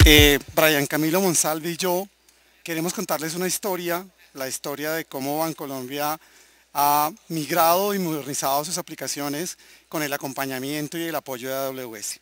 Brian Camilo Monsalve y yo queremos contarles una historia, la historia de cómo Bancolombia ha migrado y modernizado sus aplicaciones con el acompañamiento y el apoyo de AWS.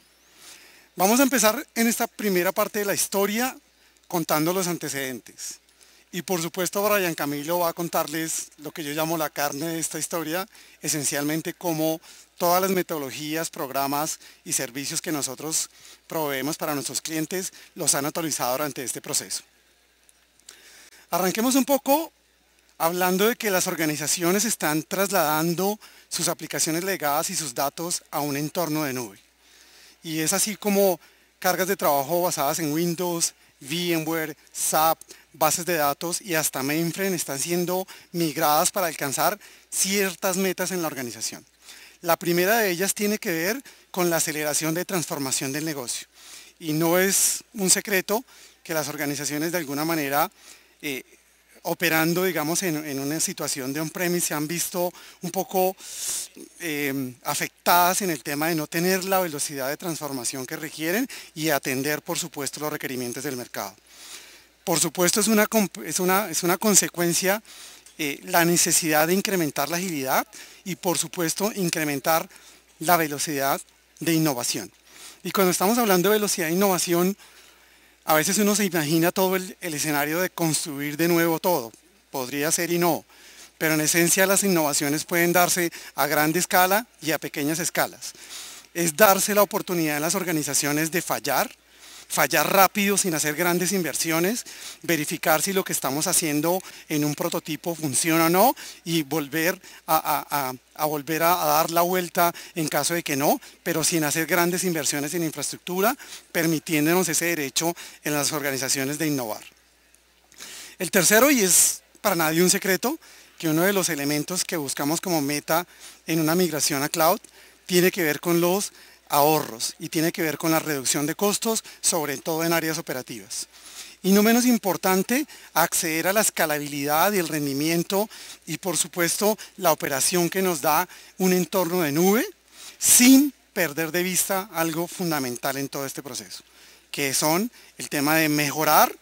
Vamos a empezar en esta primera parte de la historia contando los antecedentes. Y por supuesto Brian Camilo va a contarles lo que yo llamo la carne de esta historia, esencialmente cómo todas las metodologías, programas y servicios que nosotros proveemos para nuestros clientes los han autorizado durante este proceso. Arranquemos un poco hablando de que las organizaciones están trasladando sus aplicaciones legadas y sus datos a un entorno de nube. Y es así como cargas de trabajo basadas en Windows, VMware, SAP, bases de datos y hasta mainframe están siendo migradas para alcanzar ciertas metas en la organización. La primera de ellas tiene que ver con la aceleración de transformación del negocio. Y no es un secreto que las organizaciones de alguna manera operando, digamos, en una situación de on-premise se han visto un poco afectadas en el tema de no tener la velocidad de transformación que requieren y atender, por supuesto, los requerimientos del mercado. Por supuesto, es una consecuencia la necesidad de incrementar la agilidad y, por supuesto, incrementar la velocidad de innovación. Y cuando estamos hablando de velocidad de innovación, a veces uno se imagina todo el escenario de construir de nuevo todo. Podría ser y no, pero en esencia las innovaciones pueden darse a gran escala y a pequeñas escalas. Es darse la oportunidad en las organizaciones de fallar rápido sin hacer grandes inversiones, verificar si lo que estamos haciendo en un prototipo funciona o no y volver a dar la vuelta en caso de que no, pero sin hacer grandes inversiones en infraestructura, permitiéndonos ese derecho en las organizaciones de innovar. El tercero, y es para nadie un secreto, que uno de los elementos que buscamos como meta en una migración a cloud tiene que ver con los ahorros y tiene que ver con la reducción de costos, sobre todo en áreas operativas. Y no menos importante, acceder a la escalabilidad y el rendimiento y por supuesto la operación que nos da un entorno de nube sin perder de vista algo fundamental en todo este proceso, que son el tema de mejorar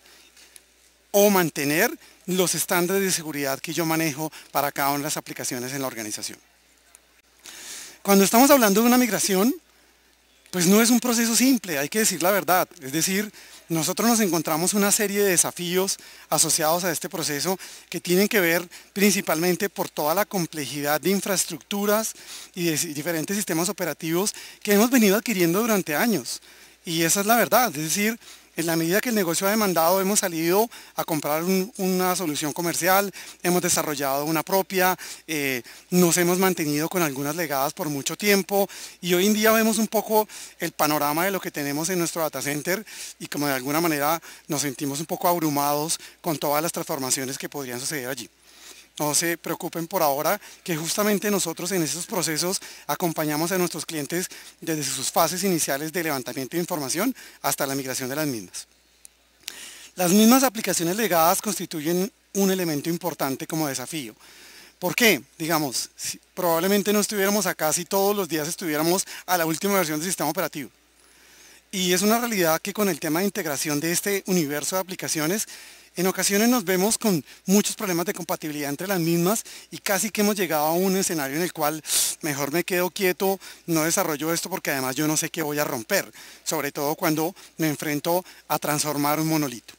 o mantener los estándares de seguridad que yo manejo para cada una de las aplicaciones en la organización. Cuando estamos hablando de una migración, pues no es un proceso simple, hay que decir la verdad. Es decir, nosotros nos encontramos una serie de desafíos asociados a este proceso que tienen que ver principalmente por toda la complejidad de infraestructuras y de diferentes sistemas operativos que hemos venido adquiriendo durante años. Y esa es la verdad, es decir, en la medida que el negocio ha demandado, hemos salido a comprar una solución comercial, hemos desarrollado una propia, nos hemos mantenido con algunas legadas por mucho tiempo y hoy en día vemos un poco el panorama de lo que tenemos en nuestro data center y como de alguna manera nos sentimos un poco abrumados con todas las transformaciones que podrían suceder allí. No se preocupen por ahora, que justamente nosotros en estos procesos acompañamos a nuestros clientes desde sus fases iniciales de levantamiento de información hasta la migración de las mismas. Las mismas aplicaciones legadas constituyen un elemento importante como desafío. ¿Por qué? Digamos, probablemente no estuviéramos acá si todos los días estuviéramos a la última versión del sistema operativo. Y es una realidad que con el tema de integración de este universo de aplicaciones, en ocasiones nos vemos con muchos problemas de compatibilidad entre las mismas y casi que hemos llegado a un escenario en el cual mejor me quedo quieto, no desarrollo esto porque además yo no sé qué voy a romper, sobre todo cuando me enfrento a transformar un monolito.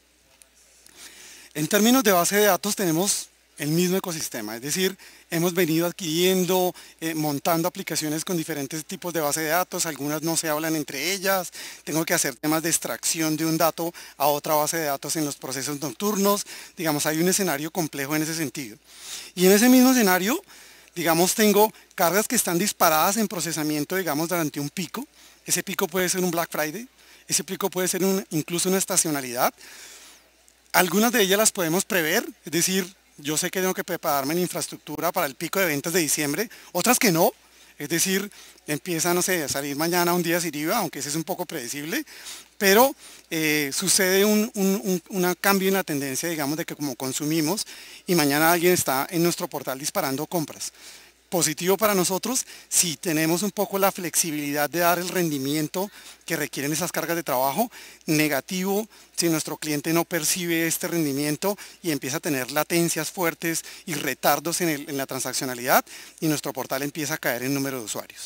En términos de base de datos tenemos el mismo ecosistema, es decir, hemos venido adquiriendo, montando aplicaciones con diferentes tipos de base de datos, algunas no se hablan entre ellas, tengo que hacer temas de extracción de un dato a otra base de datos en los procesos nocturnos, digamos, hay un escenario complejo en ese sentido. Y en ese mismo escenario, digamos, tengo cargas que están disparadas en procesamiento, digamos, durante un pico, ese pico puede ser un Black Friday, ese pico puede ser incluso una estacionalidad, algunas de ellas las podemos prever, es decir, yo sé que tengo que prepararme en infraestructura para el pico de ventas de diciembre, otras que no, es decir, empieza, no sé, a salir mañana un día sin IVA, aunque ese es un poco predecible, pero sucede un cambio en la tendencia, digamos, de que como consumimos y mañana alguien está en nuestro portal disparando compras. Positivo para nosotros si tenemos un poco la flexibilidad de dar el rendimiento que requieren esas cargas de trabajo. Negativo si nuestro cliente no percibe este rendimiento y empieza a tener latencias fuertes y retardos en la transaccionalidad y nuestro portal empieza a caer en número de usuarios.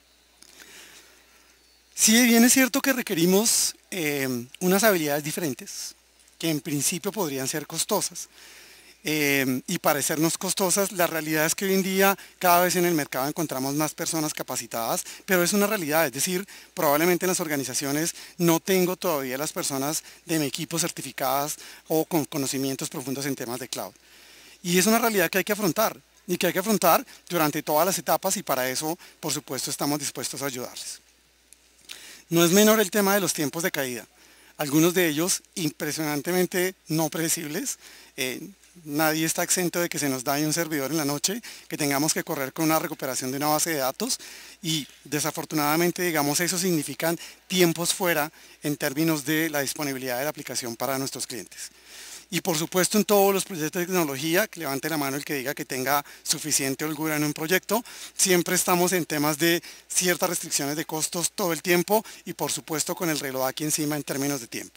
Si bien es cierto que requerimos unas habilidades diferentes, que en principio podrían ser costosas, y parecernos costosas, la realidad es que hoy en día cada vez en el mercado encontramos más personas capacitadas, pero es una realidad, es decir, probablemente en las organizaciones no tengo todavía las personas de mi equipo certificadas o con conocimientos profundos en temas de cloud. Y es una realidad que hay que afrontar y que hay que afrontar durante todas las etapas y para eso, por supuesto, estamos dispuestos a ayudarles. No es menor el tema de los tiempos de caída, algunos de ellos impresionantemente no predecibles. Nadie está exento de que se nos dañe un servidor en la noche, que tengamos que correr con una recuperación de una base de datos y desafortunadamente, digamos, eso significan tiempos fuera en términos de la disponibilidad de la aplicación para nuestros clientes. Y por supuesto en todos los proyectos de tecnología, que levante la mano el que diga que tenga suficiente holgura en un proyecto, siempre estamos en temas de ciertas restricciones de costos todo el tiempo y por supuesto con el reloj aquí encima en términos de tiempo.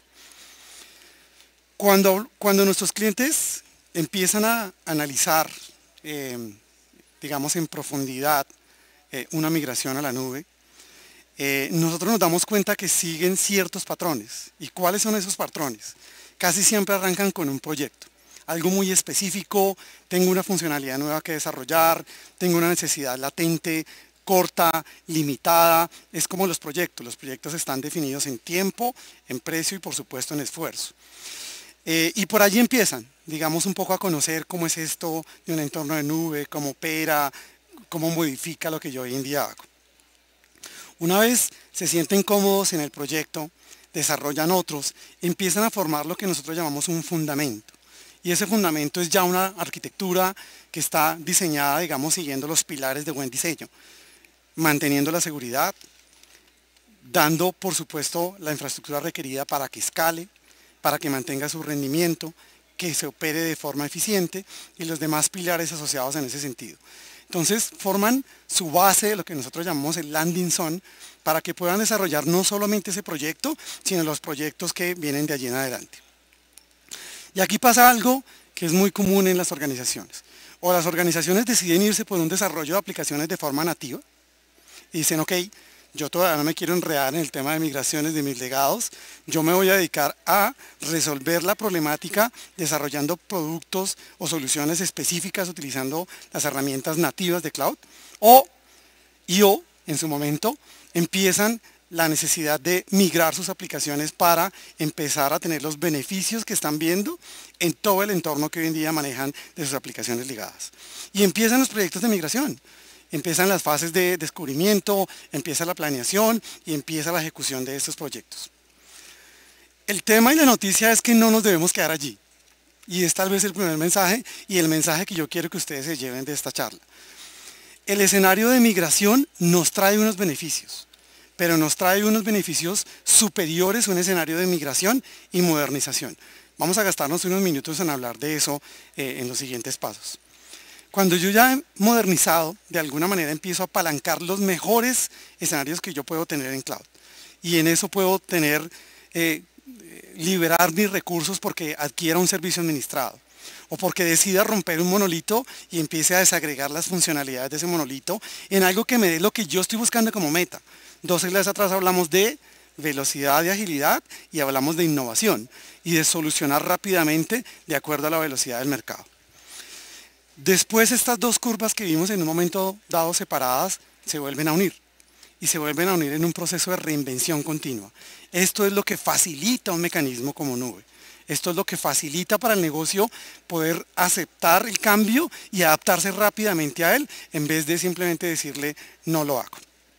Cuando nuestros clientes empiezan a analizar, digamos en profundidad, una migración a la nube, nosotros nos damos cuenta que siguen ciertos patrones. ¿Y cuáles son esos patrones? Casi siempre arrancan con un proyecto, algo muy específico, tengo una funcionalidad nueva que desarrollar, tengo una necesidad latente, corta, limitada, es como los proyectos están definidos en tiempo, en precio y por supuesto en esfuerzo. Y por allí empiezan, digamos, un poco a conocer cómo es esto de un entorno de nube, cómo opera, cómo modifica lo que yo hoy en día hago. Una vez se sienten cómodos en el proyecto, desarrollan otros, empiezan a formar lo que nosotros llamamos un fundamento. Y ese fundamento es ya una arquitectura que está diseñada, digamos, siguiendo los pilares de buen diseño, manteniendo la seguridad, dando, por supuesto, la infraestructura requerida para que escale, para que mantenga su rendimiento, que se opere de forma eficiente y los demás pilares asociados en ese sentido. Entonces forman su base de lo que nosotros llamamos el landing zone para que puedan desarrollar no solamente ese proyecto, sino los proyectos que vienen de allí en adelante. Y aquí pasa algo que es muy común en las organizaciones. O las organizaciones deciden irse por un desarrollo de aplicaciones de forma nativa y dicen, ok, yo todavía no me quiero enredar en el tema de migraciones de mis legados, yo me voy a dedicar a resolver la problemática desarrollando productos o soluciones específicas utilizando las herramientas nativas de cloud, o en su momento empiezan la necesidad de migrar sus aplicaciones para empezar a tener los beneficios que están viendo en todo el entorno que hoy en día manejan de sus aplicaciones ligadas. Y empiezan los proyectos de migración. Empiezan las fases de descubrimiento, empieza la planeación y empieza la ejecución de estos proyectos. El tema y la noticia es que no nos debemos quedar allí. Y es tal vez el primer mensaje y el mensaje que yo quiero que ustedes se lleven de esta charla. El escenario de migración nos trae unos beneficios, pero nos trae unos beneficios superiores a un escenario de migración y modernización. Vamos a gastarnos unos minutos en hablar de eso en los siguientes pasos. Cuando yo ya he modernizado, de alguna manera empiezo a apalancar los mejores escenarios que yo puedo tener en cloud. Y en eso puedo tener, liberar mis recursos porque adquiera un servicio administrado. O porque decida romper un monolito y empiece a desagregar las funcionalidades de ese monolito en algo que me dé lo que yo estoy buscando como meta. 2 slides atrás hablamos de velocidad y agilidad y hablamos de innovación y de solucionar rápidamente de acuerdo a la velocidad del mercado. Después estas dos curvas que vimos en un momento dado separadas se vuelven a unir y se vuelven a unir en un proceso de reinvención continua. Esto es lo que facilita un mecanismo como nube. Esto es lo que facilita para el negocio poder aceptar el cambio y adaptarse rápidamente a él en vez de simplemente decirle no lo hago.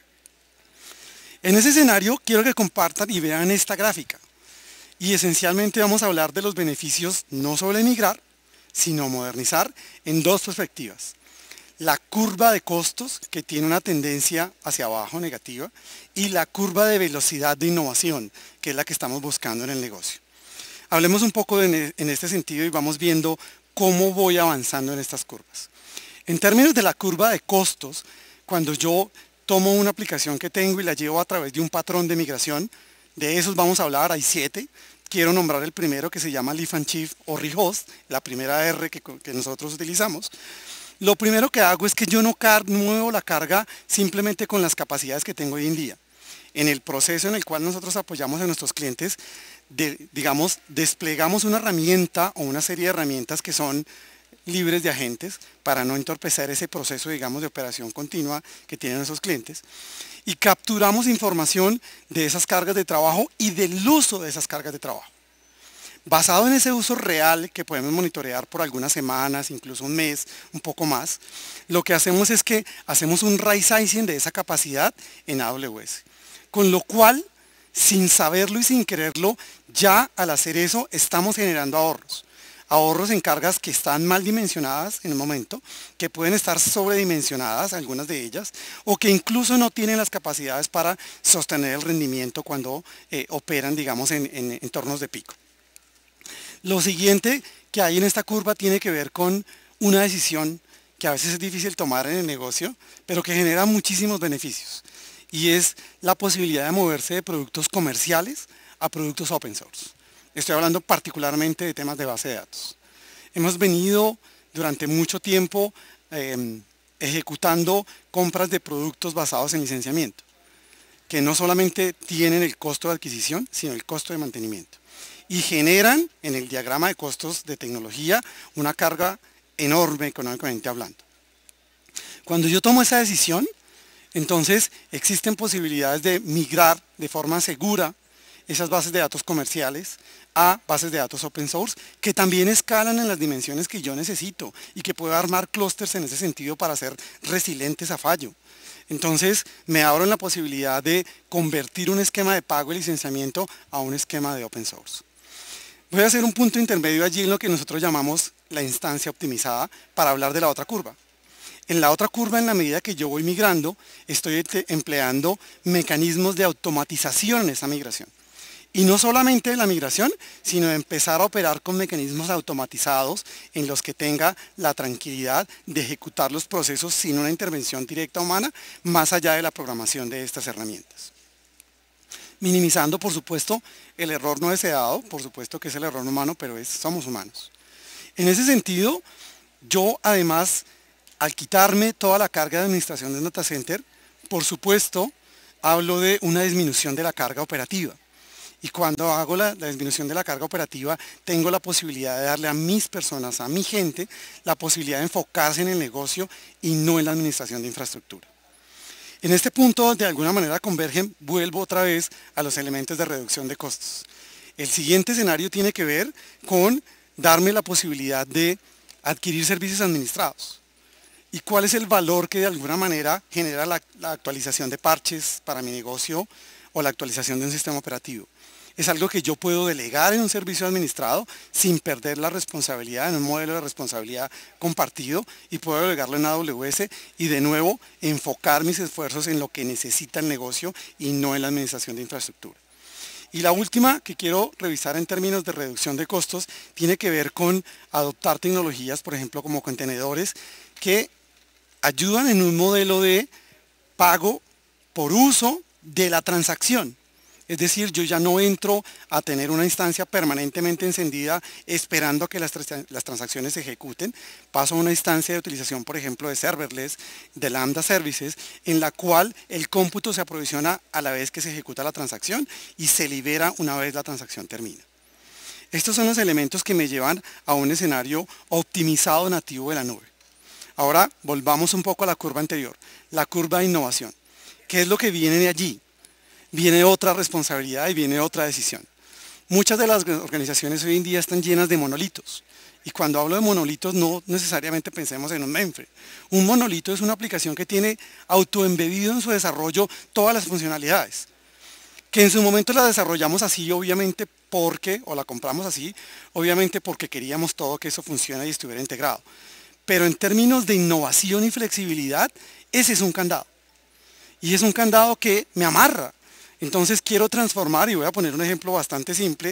En ese escenario quiero que compartan y vean esta gráfica y esencialmente vamos a hablar de los beneficios no solo de migrar, sino modernizar en 2 perspectivas. La curva de costos, que tiene una tendencia hacia abajo negativa, y la curva de velocidad de innovación, que es la que estamos buscando en el negocio. Hablemos un poco en este sentido y vamos viendo cómo voy avanzando en estas curvas. En términos de la curva de costos, cuando yo tomo una aplicación que tengo y la llevo a través de un patrón de migración, de esos vamos a hablar, hay 7. Quiero nombrar el primero, que se llama Lift and Shift o Rehost, la primera R que nosotros utilizamos. Lo primero que hago es que yo no muevo la carga simplemente con las capacidades que tengo hoy en día. En el proceso en el cual nosotros apoyamos a nuestros clientes, digamos, desplegamos una herramienta o una serie de herramientas que son libres de agentes para no entorpecer ese proceso, digamos, de operación continua que tienen esos clientes, y capturamos información de esas cargas de trabajo y del uso de esas cargas de trabajo. Basado en ese uso real que podemos monitorear por algunas semanas, incluso un mes, un poco más, lo que hacemos es que hacemos un right sizing de esa capacidad en AWS. Con lo cual, sin saberlo y sin quererlo, ya al hacer eso estamos generando ahorros. Ahorros en cargas que están mal dimensionadas en el momento, que pueden estar sobredimensionadas, algunas de ellas, o que incluso no tienen las capacidades para sostener el rendimiento cuando operan, digamos, en entornos de pico. Lo siguiente que hay en esta curva tiene que ver con una decisión que a veces es difícil tomar en el negocio, pero que genera muchísimos beneficios. Y es la posibilidad de moverse de productos comerciales a productos open source. Estoy hablando particularmente de temas de base de datos. Hemos venido durante mucho tiempo ejecutando compras de productos basados en licenciamiento, que no solamente tienen el costo de adquisición, sino el costo de mantenimiento. Y generan en el diagrama de costos de tecnología una carga enorme económicamente hablando. Cuando yo tomo esa decisión, entonces existen posibilidades de migrar de forma segura esas bases de datos comerciales a bases de datos open source que también escalan en las dimensiones que yo necesito y que puedo armar clústeres en ese sentido para ser resilientes a fallo. Entonces me abro en la posibilidad de convertir un esquema de pago y licenciamiento a un esquema de open source. Voy a hacer un punto intermedio allí en lo que nosotros llamamos la instancia optimizada para hablar de la otra curva. En la otra curva, en la medida que yo voy migrando, estoy empleando mecanismos de automatización en esa migración. Y no solamente de la migración, sino de empezar a operar con mecanismos automatizados en los que tenga la tranquilidad de ejecutar los procesos sin una intervención directa humana, más allá de la programación de estas herramientas. Minimizando, por supuesto, el error no deseado, por supuesto que es el error humano, pero somos humanos. En ese sentido, yo además, al quitarme toda la carga de administración del data center, por supuesto, hablo de una disminución de la carga operativa. Y cuando hago la disminución de la carga operativa, tengo la posibilidad de darle a mis personas, a mi gente, la posibilidad de enfocarse en el negocio y no en la administración de infraestructura. En este punto, de alguna manera convergen, vuelvo otra vez a los elementos de reducción de costos. El siguiente escenario tiene que ver con darme la posibilidad de adquirir servicios administrados. ¿Y cuál es el valor que de alguna manera genera la actualización de parches para mi negocio o la actualización de un sistema operativo? Es algo que yo puedo delegar en un servicio administrado sin perder la responsabilidad, en un modelo de responsabilidad compartido, y puedo delegarlo en AWS y de nuevo enfocar mis esfuerzos en lo que necesita el negocio y no en la administración de infraestructura. Y la última que quiero revisar en términos de reducción de costos tiene que ver con adoptar tecnologías, por ejemplo, como contenedores, que ayudan en un modelo de pago por uso de la transacción. Es decir, yo ya no entro a tener una instancia permanentemente encendida esperando a que las transacciones se ejecuten. Paso a una instancia de utilización, por ejemplo, de serverless, de Lambda Services, en la cual el cómputo se aprovisiona a la vez que se ejecuta la transacción y se libera una vez la transacción termina. Estos son los elementos que me llevan a un escenario optimizado nativo de la nube. Ahora volvamos un poco a la curva anterior, la curva de innovación. ¿Qué es lo que viene de allí? Viene otra responsabilidad y viene otra decisión. Muchas de las organizaciones hoy en día están llenas de monolitos. Y cuando hablo de monolitos no necesariamente pensemos en un mainframe. Un monolito es una aplicación que tiene autoembebido en su desarrollo todas las funcionalidades. Que en su momento la desarrollamos así, obviamente o la compramos así, obviamente porque queríamos todo que eso funcione y estuviera integrado. Pero en términos de innovación y flexibilidad, ese es un candado. Y es un candado que me amarra. Entonces quiero transformar, y voy a poner un ejemplo bastante simple,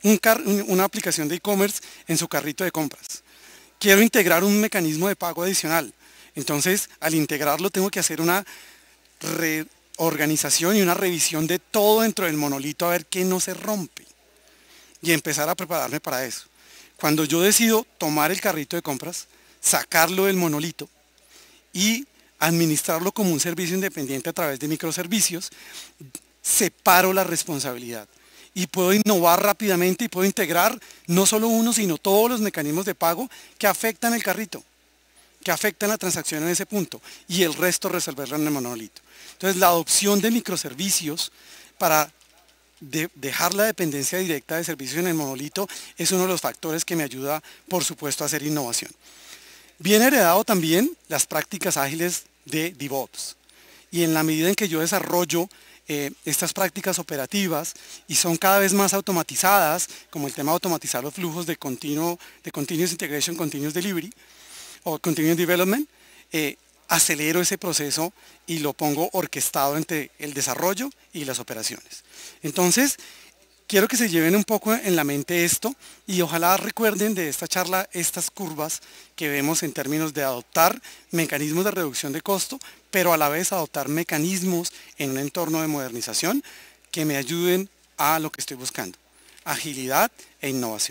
una aplicación de e-commerce en su carrito de compras. Quiero integrar un mecanismo de pago adicional. Entonces, al integrarlo tengo que hacer una reorganización y una revisión de todo dentro del monolito a ver qué no se rompe y empezar a prepararme para eso. Cuando yo decido tomar el carrito de compras, sacarlo del monolito y administrarlo como un servicio independiente a través de microservicios, separo la responsabilidad y puedo innovar rápidamente y puedo integrar no solo uno, sino todos los mecanismos de pago que afectan el carrito, que afectan la transacción en ese punto, y el resto resolverlo en el monolito. Entonces, la adopción de microservicios para dejar la dependencia directa de servicios en el monolito es uno de los factores que me ayuda, por supuesto, a hacer innovación. Bien heredado también las prácticas ágiles de DevOps. Y en la medida en que yo desarrollo estas prácticas operativas y son cada vez más automatizadas, como el tema de automatizar los flujos de Continuous Integration, Continuous Delivery o Continuous Development, acelero ese proceso y lo pongo orquestado entre el desarrollo y las operaciones. Entonces, quiero que se lleven un poco en la mente esto y ojalá recuerden de esta charla estas curvas que vemos en términos de adoptar mecanismos de reducción de costo, pero a la vez adoptar mecanismos en un entorno de modernización que me ayuden a lo que estoy buscando, agilidad e innovación.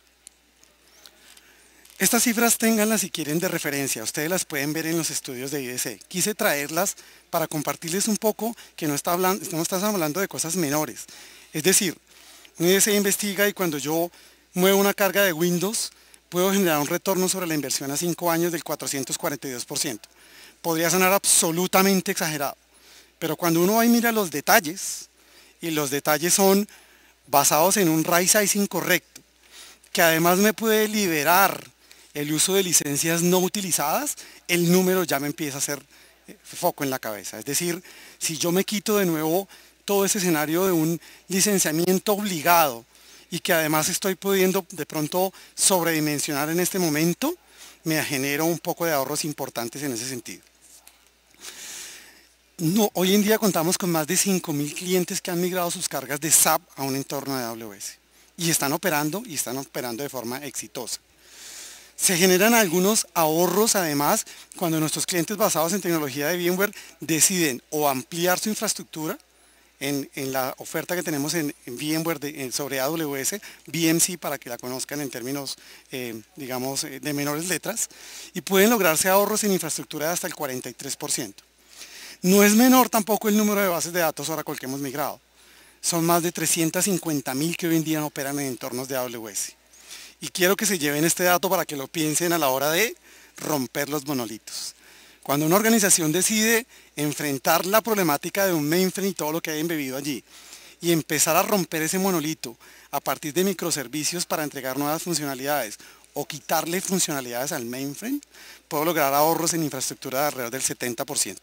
Estas cifras ténganlas si quieren de referencia, ustedes las pueden ver en los estudios de IDC. Quise traerlas para compartirles un poco que no estamos hablando de cosas menores. Es decir, un IDC investiga y cuando yo muevo una carga de Windows, puedo generar un retorno sobre la inversión a 5 años del 442%. Podría sonar absolutamente exagerado, pero cuando uno va y mira los detalles, y los detalles son basados en un right sizing correcto, que además me puede liberar el uso de licencias no utilizadas, el número ya me empieza a hacer foco en la cabeza. Es decir, si yo me quito de nuevo todo ese escenario de un licenciamiento obligado y que además estoy pudiendo de pronto sobredimensionar en este momento, me genero un poco de ahorros importantes en ese sentido. No, hoy en día contamos con más de 5.000 clientes que han migrado sus cargas de SAP a un entorno de AWS y están operando de forma exitosa. Se generan algunos ahorros además cuando nuestros clientes basados en tecnología de VMware deciden o ampliar su infraestructura en la oferta que tenemos en VMware sobre AWS, VMC para que la conozcan en términos digamos de menores letras, y pueden lograrse ahorros en infraestructura de hasta el 43%. No es menor tampoco el número de bases de datos Oracle que hemos migrado. Son más de 350.000 que hoy en día operan en entornos de AWS. Y quiero que se lleven este dato para que lo piensen a la hora de romper los monolitos. Cuando una organización decide enfrentar la problemática de un mainframe y todo lo que hay embebido allí, y empezar a romper ese monolito a partir de microservicios para entregar nuevas funcionalidades o quitarle funcionalidades al mainframe, puedo lograr ahorros en infraestructura de alrededor del 70%.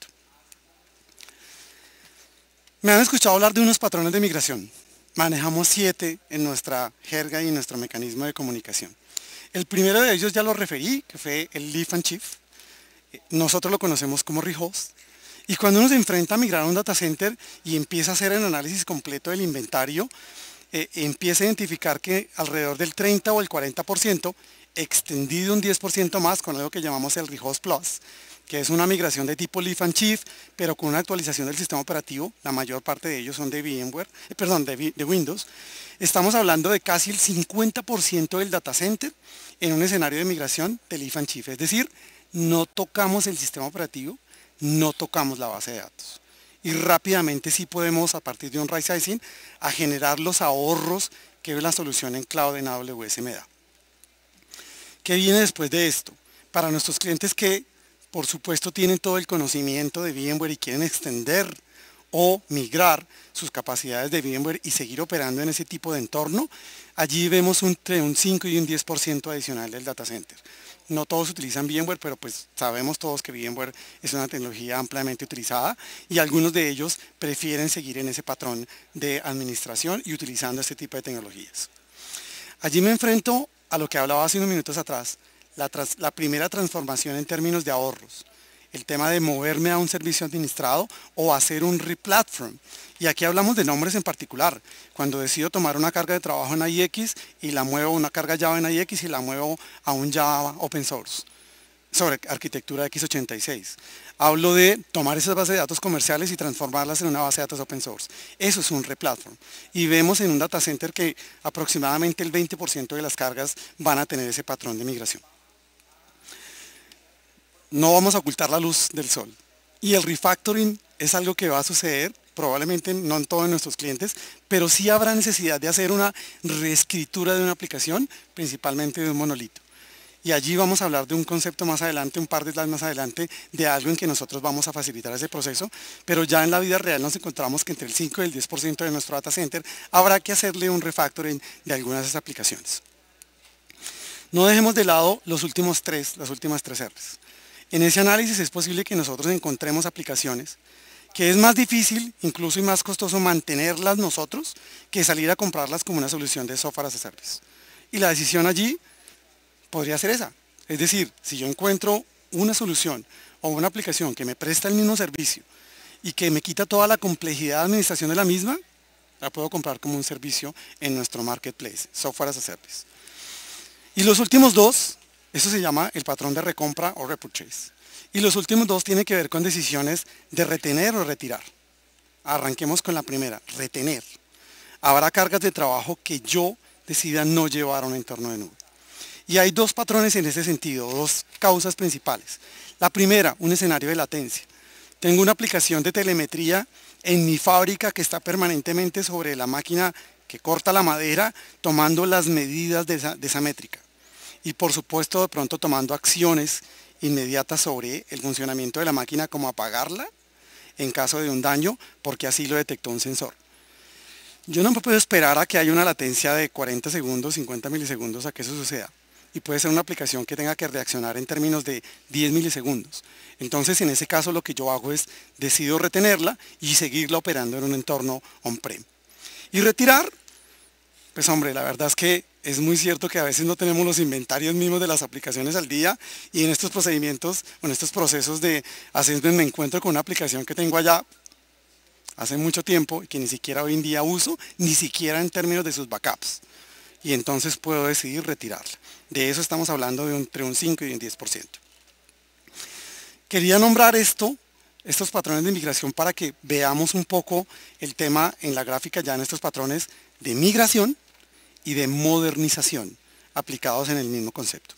Me han escuchado hablar de unos patrones de migración. Manejamos 7 en nuestra jerga y en nuestro mecanismo de comunicación. El primero de ellos ya lo referí, que fue el Lift and Shift. Nosotros lo conocemos como rehost. Y cuando uno se enfrenta a migrar a un data center y empieza a hacer el análisis completo del inventario, empieza a identificar que alrededor del 30 o el 40%, extendido un 10% más con algo que llamamos el Rehost Plus, que es una migración de tipo Lift and Shift, pero con una actualización del sistema operativo. La mayor parte de ellos son de de Windows. Estamos hablando de casi el 50% del data center en un escenario de migración de Lift and Shift. Es decir, no tocamos el sistema operativo, no tocamos la base de datos. Y rápidamente sí podemos, a partir de un right sizing, a generar los ahorros que la solución en cloud en AWS me da. ¿Qué viene después de esto? Para nuestros clientes que por supuesto tienen todo el conocimiento de VMware y quieren extender o migrar sus capacidades de VMware y seguir operando en ese tipo de entorno, allí vemos entre un 5 y un 10% adicional del data center. No todos utilizan VMware, pero pues sabemos todos que VMware es una tecnología ampliamente utilizada y algunos de ellos prefieren seguir en ese patrón de administración y utilizando este tipo de tecnologías. Allí me enfrento a lo que hablaba hace unos minutos atrás, la primera transformación en términos de ahorros, el tema de moverme a un servicio administrado o hacer un replatform. Y aquí hablamos de nombres en particular. Cuando decido tomar una carga de trabajo en AIX y la muevo, una carga Java en AIX y la muevo a un Java open source. sobre arquitectura x86. Hablo de tomar esas bases de datos comerciales y transformarlas en una base de datos open source. Eso es un replatform. Y vemos en un data center que aproximadamente el 20% de las cargas van a tener ese patrón de migración. No vamos a ocultar la luz del sol. Y el refactoring es algo que va a suceder, probablemente no en todos nuestros clientes, pero sí habrá necesidad de hacer una reescritura de una aplicación, principalmente de un monolito. Y allí vamos a hablar de un concepto más adelante, un par de slides más adelante, de algo en que nosotros vamos a facilitar ese proceso, pero ya en la vida real nos encontramos que entre el 5 y el 10% de nuestro data center habrá que hacerle un refactoring de algunas de esas aplicaciones. No dejemos de lado las últimas tres R's. En ese análisis es posible que nosotros encontremos aplicaciones que es más difícil, incluso y más costoso mantenerlas nosotros que salir a comprarlas como una solución de software as a service. Y la decisión allí podría ser esa. Es decir, si yo encuentro una solución o una aplicación que me presta el mismo servicio y que me quita toda la complejidad de administración de la misma, la puedo comprar como un servicio en nuestro marketplace, software as a service. Y los últimos dos, eso se llama el patrón de recompra o repurchase. Y los últimos dos tienen que ver con decisiones de retener o retirar. Arranquemos con la primera, retener. Habrá cargas de trabajo que yo decida no llevar a un entorno de nube. Y hay dos patrones en ese sentido, dos causas principales. La primera, un escenario de latencia. Tengo una aplicación de telemetría en mi fábrica que está permanentemente sobre la máquina que corta la madera, tomando las medidas de esa métrica. Y por supuesto, de pronto tomando acciones inmediatas sobre el funcionamiento de la máquina, como apagarla en caso de un daño, porque así lo detectó un sensor. Yo no me puedo esperar a que haya una latencia de 40 segundos, 50 milisegundos a que eso suceda. Y puede ser una aplicación que tenga que reaccionar en términos de 10 milisegundos. Entonces, en ese caso, lo que yo hago es decido retenerla y seguirla operando en un entorno on-prem. Y retirar, pues hombre, la verdad es que es muy cierto que a veces no tenemos los inventarios mismos de las aplicaciones al día, y en estos procedimientos, en estos procesos de assessment me encuentro con una aplicación que tengo allá hace mucho tiempo y que ni siquiera hoy en día uso, ni siquiera en términos de sus backups. Y entonces puedo decidir retirarla. De eso estamos hablando de entre un 5 y un 10%. Quería nombrar estos patrones de migración para que veamos un poco el tema en la gráfica ya en estos patrones de migración y de modernización aplicados en el mismo concepto.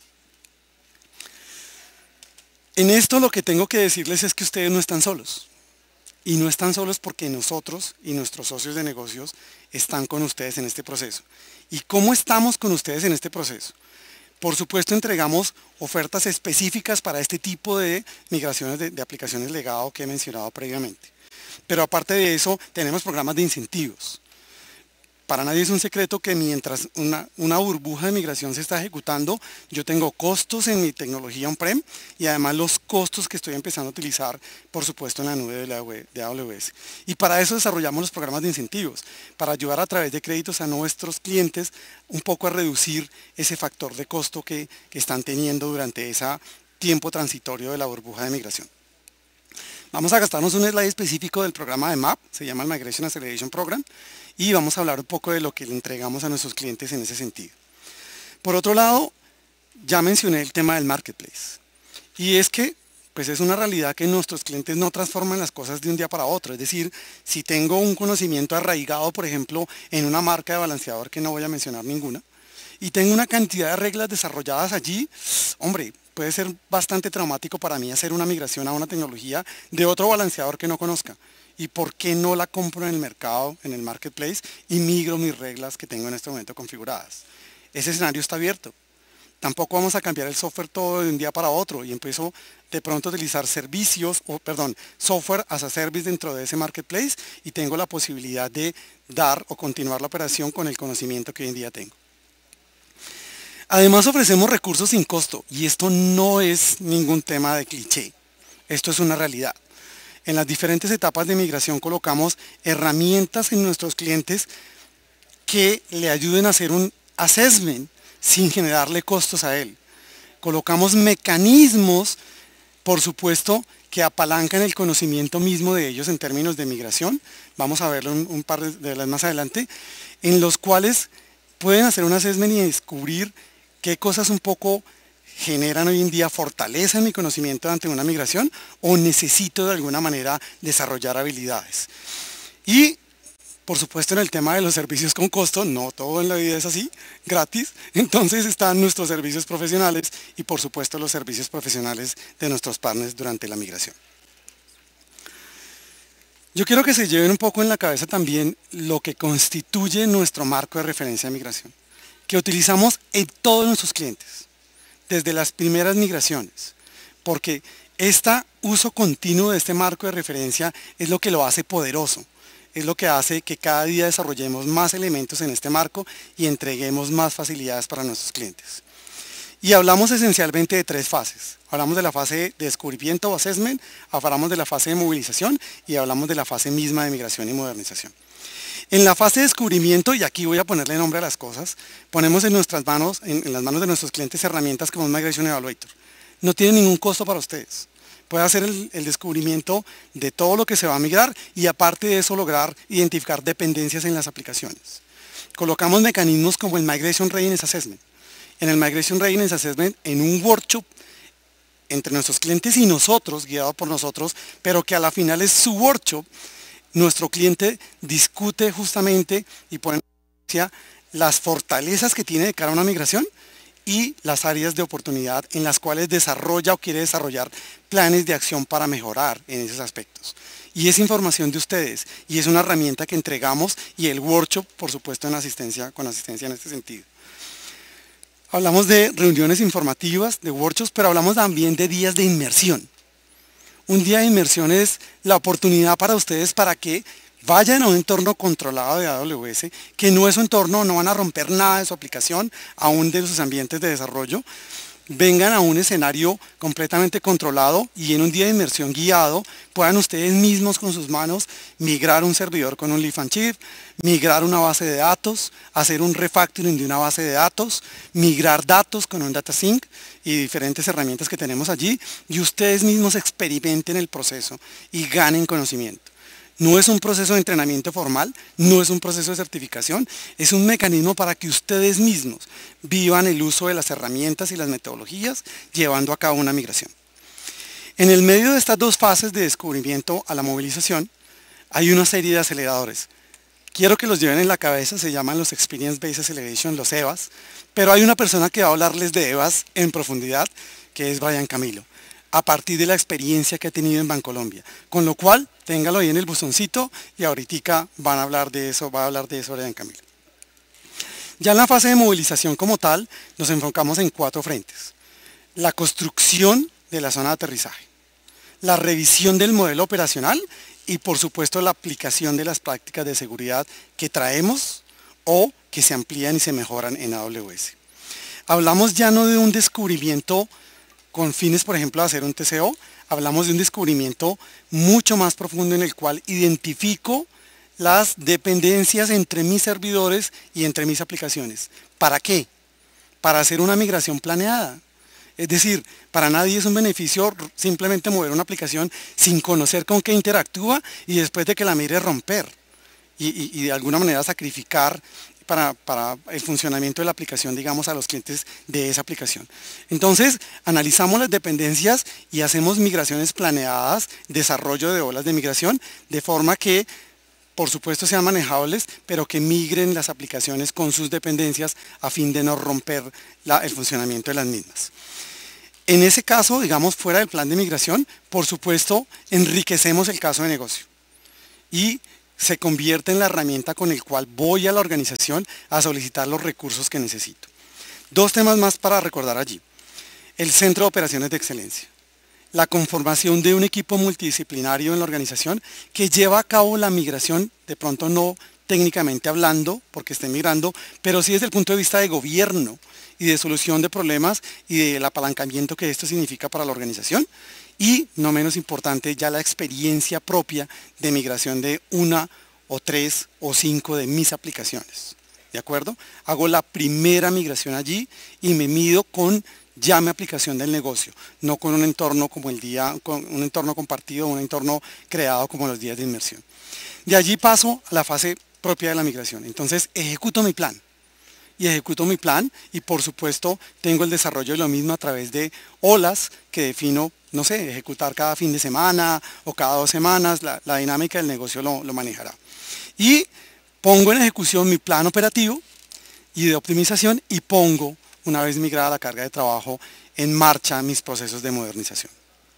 En esto lo que tengo que decirles es que ustedes no están solos. Y no están solos porque nosotros y nuestros socios de negocios están con ustedes en este proceso. ¿Y cómo estamos con ustedes en este proceso? Por supuesto, entregamos ofertas específicas para este tipo de migraciones de aplicaciones legado que he mencionado previamente. Pero aparte de eso, tenemos programas de incentivos. Para nadie es un secreto que mientras una burbuja de migración se está ejecutando, yo tengo costos en mi tecnología on-prem y además los costos que estoy empezando a utilizar, por supuesto, en la nube de AWS. Y para eso desarrollamos los programas de incentivos, para ayudar a través de créditos a nuestros clientes un poco a reducir ese factor de costo que están teniendo durante ese tiempo transitorio de la burbuja de migración. Vamos a gastarnos un slide específico del programa de MAP, se llama el Migration Acceleration Program, y vamos a hablar un poco de lo que le entregamos a nuestros clientes en ese sentido. Por otro lado, ya mencioné el tema del marketplace, y es que pues es una realidad que nuestros clientes no transforman las cosas de un día para otro. Es decir, si tengo un conocimiento arraigado, por ejemplo, en una marca de balanceador que no voy a mencionar ninguna, y tengo una cantidad de reglas desarrolladas allí, hombre, puede ser bastante traumático para mí hacer una migración a una tecnología de otro balanceador que no conozca. ¿Y por qué no la compro en el mercado, en el marketplace, y migro mis reglas que tengo en este momento configuradas? Ese escenario está abierto. Tampoco vamos a cambiar el software todo de un día para otro y empiezo de pronto a utilizar software as a service dentro de ese marketplace y tengo la posibilidad de dar o continuar la operación con el conocimiento que hoy en día tengo. Además ofrecemos recursos sin costo y esto no es ningún tema de cliché, esto es una realidad. En las diferentes etapas de migración colocamos herramientas en nuestros clientes que le ayuden a hacer un assessment sin generarle costos a él. Colocamos mecanismos, por supuesto, que apalancan el conocimiento mismo de ellos en términos de migración. Vamos a verlo un par de las más adelante, en los cuales pueden hacer un assessment y descubrir qué cosas un poco generan hoy en día fortaleza en mi conocimiento ante una migración o necesito de alguna manera desarrollar habilidades. Y por supuesto, en el tema de los servicios con costo, no todo en la vida es así, gratis. Entonces están nuestros servicios profesionales y por supuesto los servicios profesionales de nuestros partners durante la migración. Yo quiero que se lleven un poco en la cabeza también lo que constituye nuestro marco de referencia de migración, que utilizamos en todos nuestros clientes, desde las primeras migraciones, porque este uso continuo de este marco de referencia es lo que lo hace poderoso. Es lo que hace que cada día desarrollemos más elementos en este marco y entreguemos más facilidades para nuestros clientes. Y hablamos esencialmente de tres fases. Hablamos de la fase de descubrimiento o assessment, hablamos de la fase de movilización y hablamos de la fase misma de migración y modernización. En la fase de descubrimiento, y aquí voy a ponerle nombre a las cosas, ponemos en nuestras manos, en las manos de nuestros clientes herramientas como un Migration Evaluator. No tiene ningún costo para ustedes. Puede hacer el descubrimiento de todo lo que se va a migrar y aparte de eso lograr identificar dependencias en las aplicaciones. Colocamos mecanismos como el Migration Readiness Assessment. En el Migration Readiness Assessment, en un workshop entre nuestros clientes y nosotros, guiado por nosotros, pero que a la final es su workshop, nuestro cliente discute justamente y pone en evidencia las fortalezas que tiene de cara a una migración y las áreas de oportunidad en las cuales desarrolla o quiere desarrollar planes de acción para mejorar en esos aspectos. Y es información de ustedes y es una herramienta que entregamos y el workshop, por supuesto, con asistencia en este sentido. Hablamos de reuniones informativas, de workshops, pero hablamos también de días de inmersión. Un día de inmersión es la oportunidad para ustedes para que vayan a un entorno controlado de AWS, que no es su entorno, no van a romper nada de su aplicación, aún de sus ambientes de desarrollo. Vengan a un escenario completamente controlado y en un día de inmersión guiado puedan ustedes mismos con sus manos migrar un servidor con un lift and shift, migrar una base de datos, hacer un refactoring de una base de datos, migrar datos con un data sync y diferentes herramientas que tenemos allí y ustedes mismos experimenten el proceso y ganen conocimiento. No es un proceso de entrenamiento formal, no es un proceso de certificación, es un mecanismo para que ustedes mismos vivan el uso de las herramientas y las metodologías llevando a cabo una migración. En el medio de estas dos fases de descubrimiento a la movilización, hay una serie de aceleradores. Quiero que los lleven en la cabeza, se llaman los Experience Based Acceleration, los EVAs, pero hay una persona que va a hablarles de EVAs en profundidad, que es Brian Camilo, a partir de la experiencia que ha tenido en Bancolombia. Con lo cual, téngalo ahí en el buzoncito y ahorita van a hablar de eso, va a hablar de eso Brian Camilo. Ya en la fase de movilización como tal, nos enfocamos en 4 frentes. La construcción de la zona de aterrizaje, la revisión del modelo operacional y por supuesto la aplicación de las prácticas de seguridad que traemos o que se amplían y se mejoran en AWS. Hablamos ya no de un descubrimiento con fines, por ejemplo, de hacer un TCO, hablamos de un descubrimiento mucho más profundo en el cual identifico las dependencias entre mis servidores y entre mis aplicaciones. ¿Para qué? Para hacer una migración planeada. Es decir, para nadie es un beneficio simplemente mover una aplicación sin conocer con qué interactúa y después de que la mire romper y de alguna manera sacrificar para el funcionamiento de la aplicación, digamos, a los clientes de esa aplicación. Entonces, analizamos las dependencias y hacemos migraciones planeadas, desarrollo de olas de migración, de forma que, por supuesto, sean manejables, pero que migren las aplicaciones con sus dependencias a fin de no romper el funcionamiento de las mismas. En ese caso, digamos, fuera del plan de migración, por supuesto, enriquecemos el caso de negocio y se convierte en la herramienta con el cual voy a la organización a solicitar los recursos que necesito. 2 temas más para recordar allí. El Centro de Operaciones de Excelencia. La conformación de un equipo multidisciplinario en la organización que lleva a cabo la migración, de pronto no técnicamente hablando, porque esté migrando, pero sí desde el punto de vista de gobierno y de solución de problemas y del apalancamiento que esto significa para la organización. Y, no menos importante, ya la experiencia propia de migración de 1 o 3 o 5 de mis aplicaciones. ¿De acuerdo? Hago la primera migración allí y me mido con ya mi aplicación del negocio, no con un entorno como con un entorno compartido, un entorno creado como los días de inmersión. De allí paso a la fase propia de la migración. Entonces, ejecuto mi plan. y ejecuto mi plan, y por supuesto tengo el desarrollo de lo mismo a través de olas que defino, no sé, ejecutar cada fin de semana o cada 2 semanas, la dinámica del negocio lo manejará. Y pongo en ejecución mi plan operativo y de optimización, y pongo, una vez migrada la carga de trabajo, en marcha mis procesos de modernización.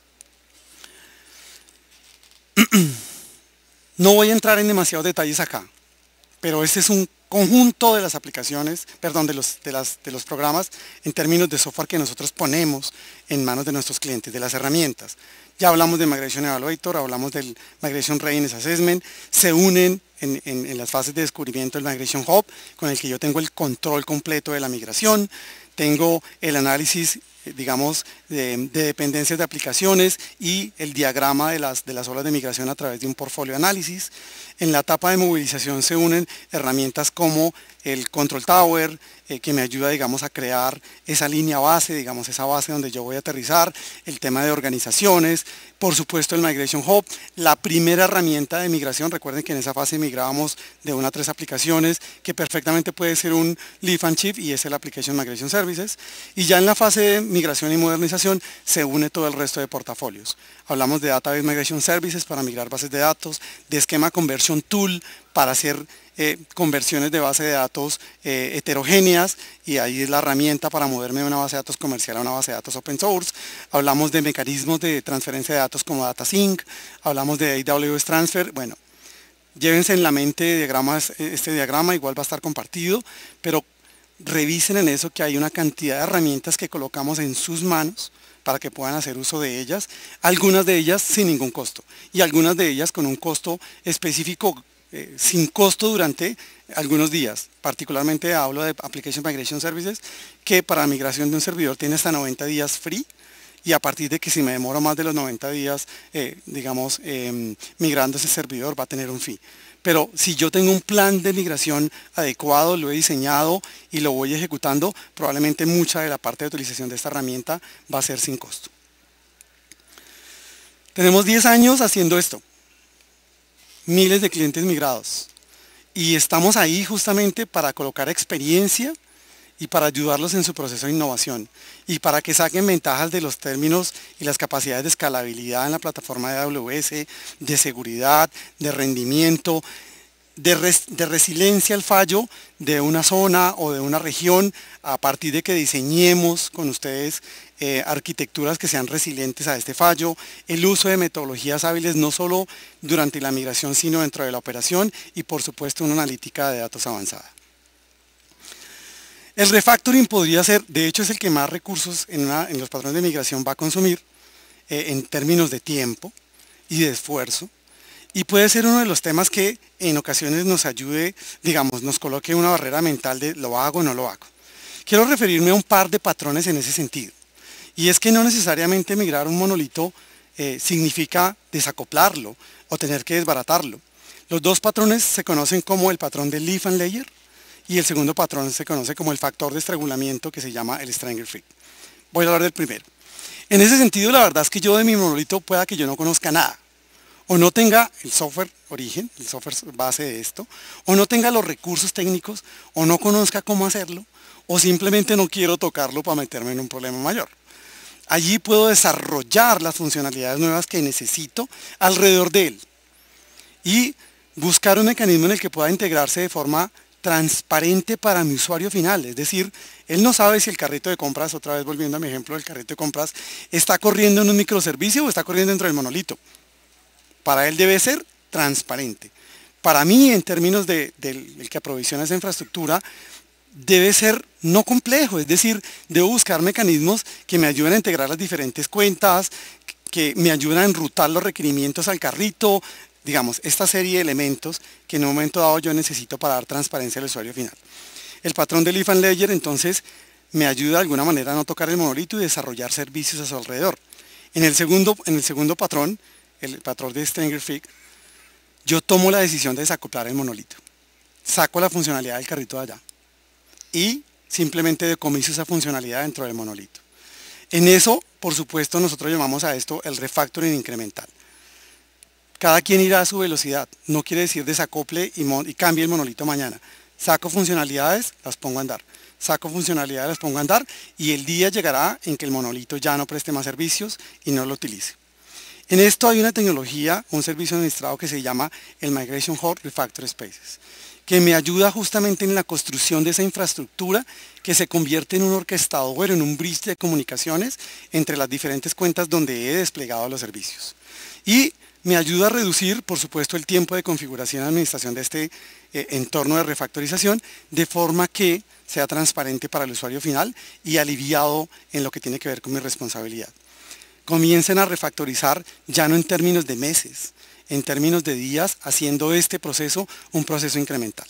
No voy a entrar en demasiados detalles acá, pero este es un conjunto de las aplicaciones, perdón, de los programas en términos de software que nosotros ponemos en manos de nuestros clientes, de las herramientas. Ya hablamos de Migration Evaluator, hablamos del Migration Readiness Assessment, se unen en las fases de descubrimiento del Migration Hub, con el que yo tengo el control completo de la migración, tengo el análisis, digamos, de dependencias de aplicaciones y el diagrama de las olas de migración a través de un portfolio análisis. En la etapa de movilización se unen herramientas como el Control Tower, que me ayuda, digamos, a crear esa línea base, digamos, esa base donde yo voy a aterrizar, el tema de organizaciones, por supuesto el Migration Hub, la primera herramienta de migración. Recuerden que en esa fase migrábamos de 1 a 3 aplicaciones, que perfectamente puede ser un Lift and Shift, y es el Application Migration Services. Y ya en la fase de migración y modernización se une todo el resto de portafolios. Hablamos de Database Migration Services para migrar bases de datos, de Schema Conversion Tool para hacer conversiones de base de datos heterogéneas, y ahí es la herramienta para moverme de una base de datos comercial a una base de datos open source. Hablamos de mecanismos de transferencia de datos como DataSync, hablamos de AWS Transfer. Bueno, llévense en la mente diagramas, este diagrama igual va a estar compartido, pero revisen en eso que hay una cantidad de herramientas que colocamos en sus manos para que puedan hacer uso de ellas, algunas de ellas sin ningún costo y algunas de ellas con un costo específico, sin costo durante algunos días. Particularmente hablo de Application Migration Services, que para la migración de un servidor tiene hasta 90 días free, y a partir de que si me demoro más de los 90 días, digamos, migrando ese servidor, va a tener un fee. Pero si yo tengo un plan de migración adecuado, lo he diseñado y lo voy ejecutando, probablemente mucha de la parte de utilización de esta herramienta va a ser sin costo. Tenemos 10 años haciendo esto. Miles de clientes migrados, y estamos ahí justamente para colocar experiencia y para ayudarlos en su proceso de innovación y para que saquen ventajas de los términos y las capacidades de escalabilidad en la plataforma de AWS, de seguridad, de rendimiento, de resiliencia al fallo de una zona o de una región, a partir de que diseñemos con ustedes arquitecturas que sean resilientes a este fallo, el uso de metodologías hábiles no solo durante la migración sino dentro de la operación, y por supuesto una analítica de datos avanzada. El refactoring podría ser, de hecho es el que más recursos en los patrones de migración va a consumir en términos de tiempo y de esfuerzo, y puede ser uno de los temas que en ocasiones nos ayude, digamos, nos coloque una barrera mental de lo hago o no lo hago. Quiero referirme a un par de patrones en ese sentido, y es que no necesariamente migrar un monolito significa desacoplarlo o tener que desbaratarlo. Los dos patrones se conocen como el patrón de Leaf and Layer, y el segundo patrón se conoce como el factor de estrangulamiento, que se llama el Strangle Free. Voy a hablar del primero. En ese sentido, la verdad es que yo de mi monolito pueda que yo no conozca nada, o no tenga el software origen, el software base de esto, o no tenga los recursos técnicos, o no conozca cómo hacerlo, o simplemente no quiero tocarlo para meterme en un problema mayor. Allí puedo desarrollar las funcionalidades nuevas que necesito alrededor de él y buscar un mecanismo en el que pueda integrarse de forma transparente para mi usuario final. Es decir, él no sabe si el carrito de compras, otra vez volviendo a mi ejemplo del carrito de compras, está corriendo en un microservicio o está corriendo dentro del monolito. Para él debe ser transparente. Para mí, en términos del que aprovisiona esa infraestructura, debe ser no complejo, es decir, debo buscar mecanismos que me ayuden a integrar las diferentes cuentas, que me ayuden a enrutar los requerimientos al carrito, digamos, esta serie de elementos que en un momento dado yo necesito para dar transparencia al usuario final. El patrón de Leaf and Layer entonces me ayuda de alguna manera a no tocar el monolito y desarrollar servicios a su alrededor. En el segundo patrón, el patrón de Strangle Free, yo tomo la decisión de desacoplar el monolito. Saco la funcionalidad del carrito de allá y simplemente decomiso esa funcionalidad dentro del monolito. En eso, por supuesto, nosotros llamamos a esto el refactoring incremental. Cada quien irá a su velocidad. No quiere decir desacople y cambie el monolito mañana. Saco funcionalidades, las pongo a andar. saco funcionalidades, las pongo a andar y el día llegará en que el monolito ya no preste más servicios y no lo utilice. En esto hay una tecnología, un servicio administrado que se llama el Migration Hub Refactor Spaces, que me ayuda justamente en la construcción de esa infraestructura que se convierte en un orquestador, en un bridge de comunicaciones entre las diferentes cuentas donde he desplegado los servicios. Y me ayuda a reducir, por supuesto, el tiempo de configuración y administración de este entorno de refactorización, de forma que sea transparente para el usuario final y aliviado en lo que tiene que ver con mi responsabilidad. Comiencen a refactorizar ya no en términos de meses, en términos de días, haciendo este proceso un proceso incremental.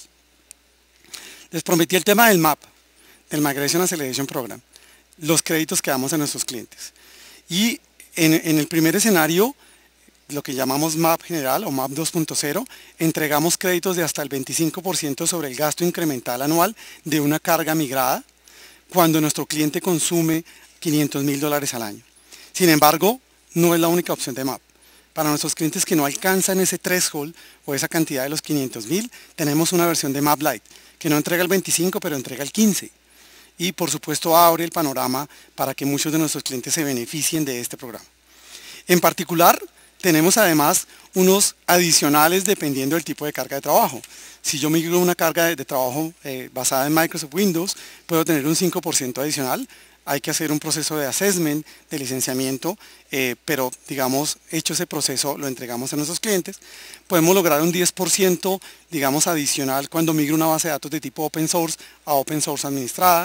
Les prometí el tema del MAP, del Migration Acceleration Program, los créditos que damos a nuestros clientes. Y en el primer escenario, lo que llamamos MAP general o MAP 2.0, entregamos créditos de hasta el 25% sobre el gasto incremental anual de una carga migrada cuando nuestro cliente consume $500,000 al año. Sin embargo, no es la única opción de MAP. Para nuestros clientes que no alcanzan ese threshold o esa cantidad de los 500,000, tenemos una versión de MAP Lite que no entrega el 25, pero entrega el 15. Y por supuesto abre el panorama para que muchos de nuestros clientes se beneficien de este programa. En particular, tenemos además unos adicionales dependiendo del tipo de carga de trabajo. Si yo migro una carga de trabajo basada en Microsoft Windows, puedo tener un 5% adicional. Hay que hacer un proceso de assessment, de licenciamiento, pero digamos, hecho ese proceso, lo entregamos a nuestros clientes. Podemos lograr un 10%, digamos, adicional cuando migro una base de datos de tipo open source a open source administrada,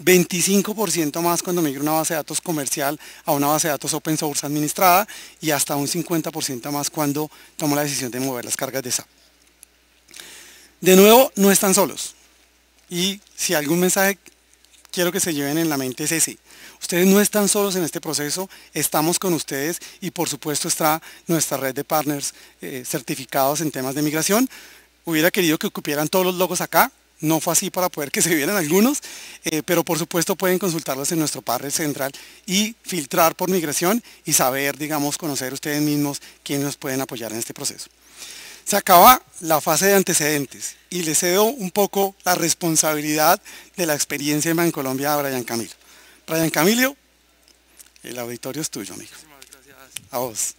25% más cuando migro una base de datos comercial a una base de datos open source administrada y hasta un 50% más cuando tomo la decisión de mover las cargas de SAP. De nuevo, no están solos. Y si algún mensaje quiero que se lleven en la mente es ese. Ustedes no están solos en este proceso, estamos con ustedes y por supuesto está nuestra red de partners certificados en temas de migración. Hubiera querido que cupieran todos los logos acá, no fue así para poder que se vieran algunos, pero por supuesto pueden consultarlos en nuestro partner central y filtrar por migración y saber, digamos, conocer ustedes mismos quiénes nos pueden apoyar en este proceso. Se acaba la fase de antecedentes y le cedo un poco la responsabilidad de la experiencia en Bancolombia a Brian Camilo. Brian Camilo, el auditorio es tuyo, amigo. Muchísimas gracias. A vos.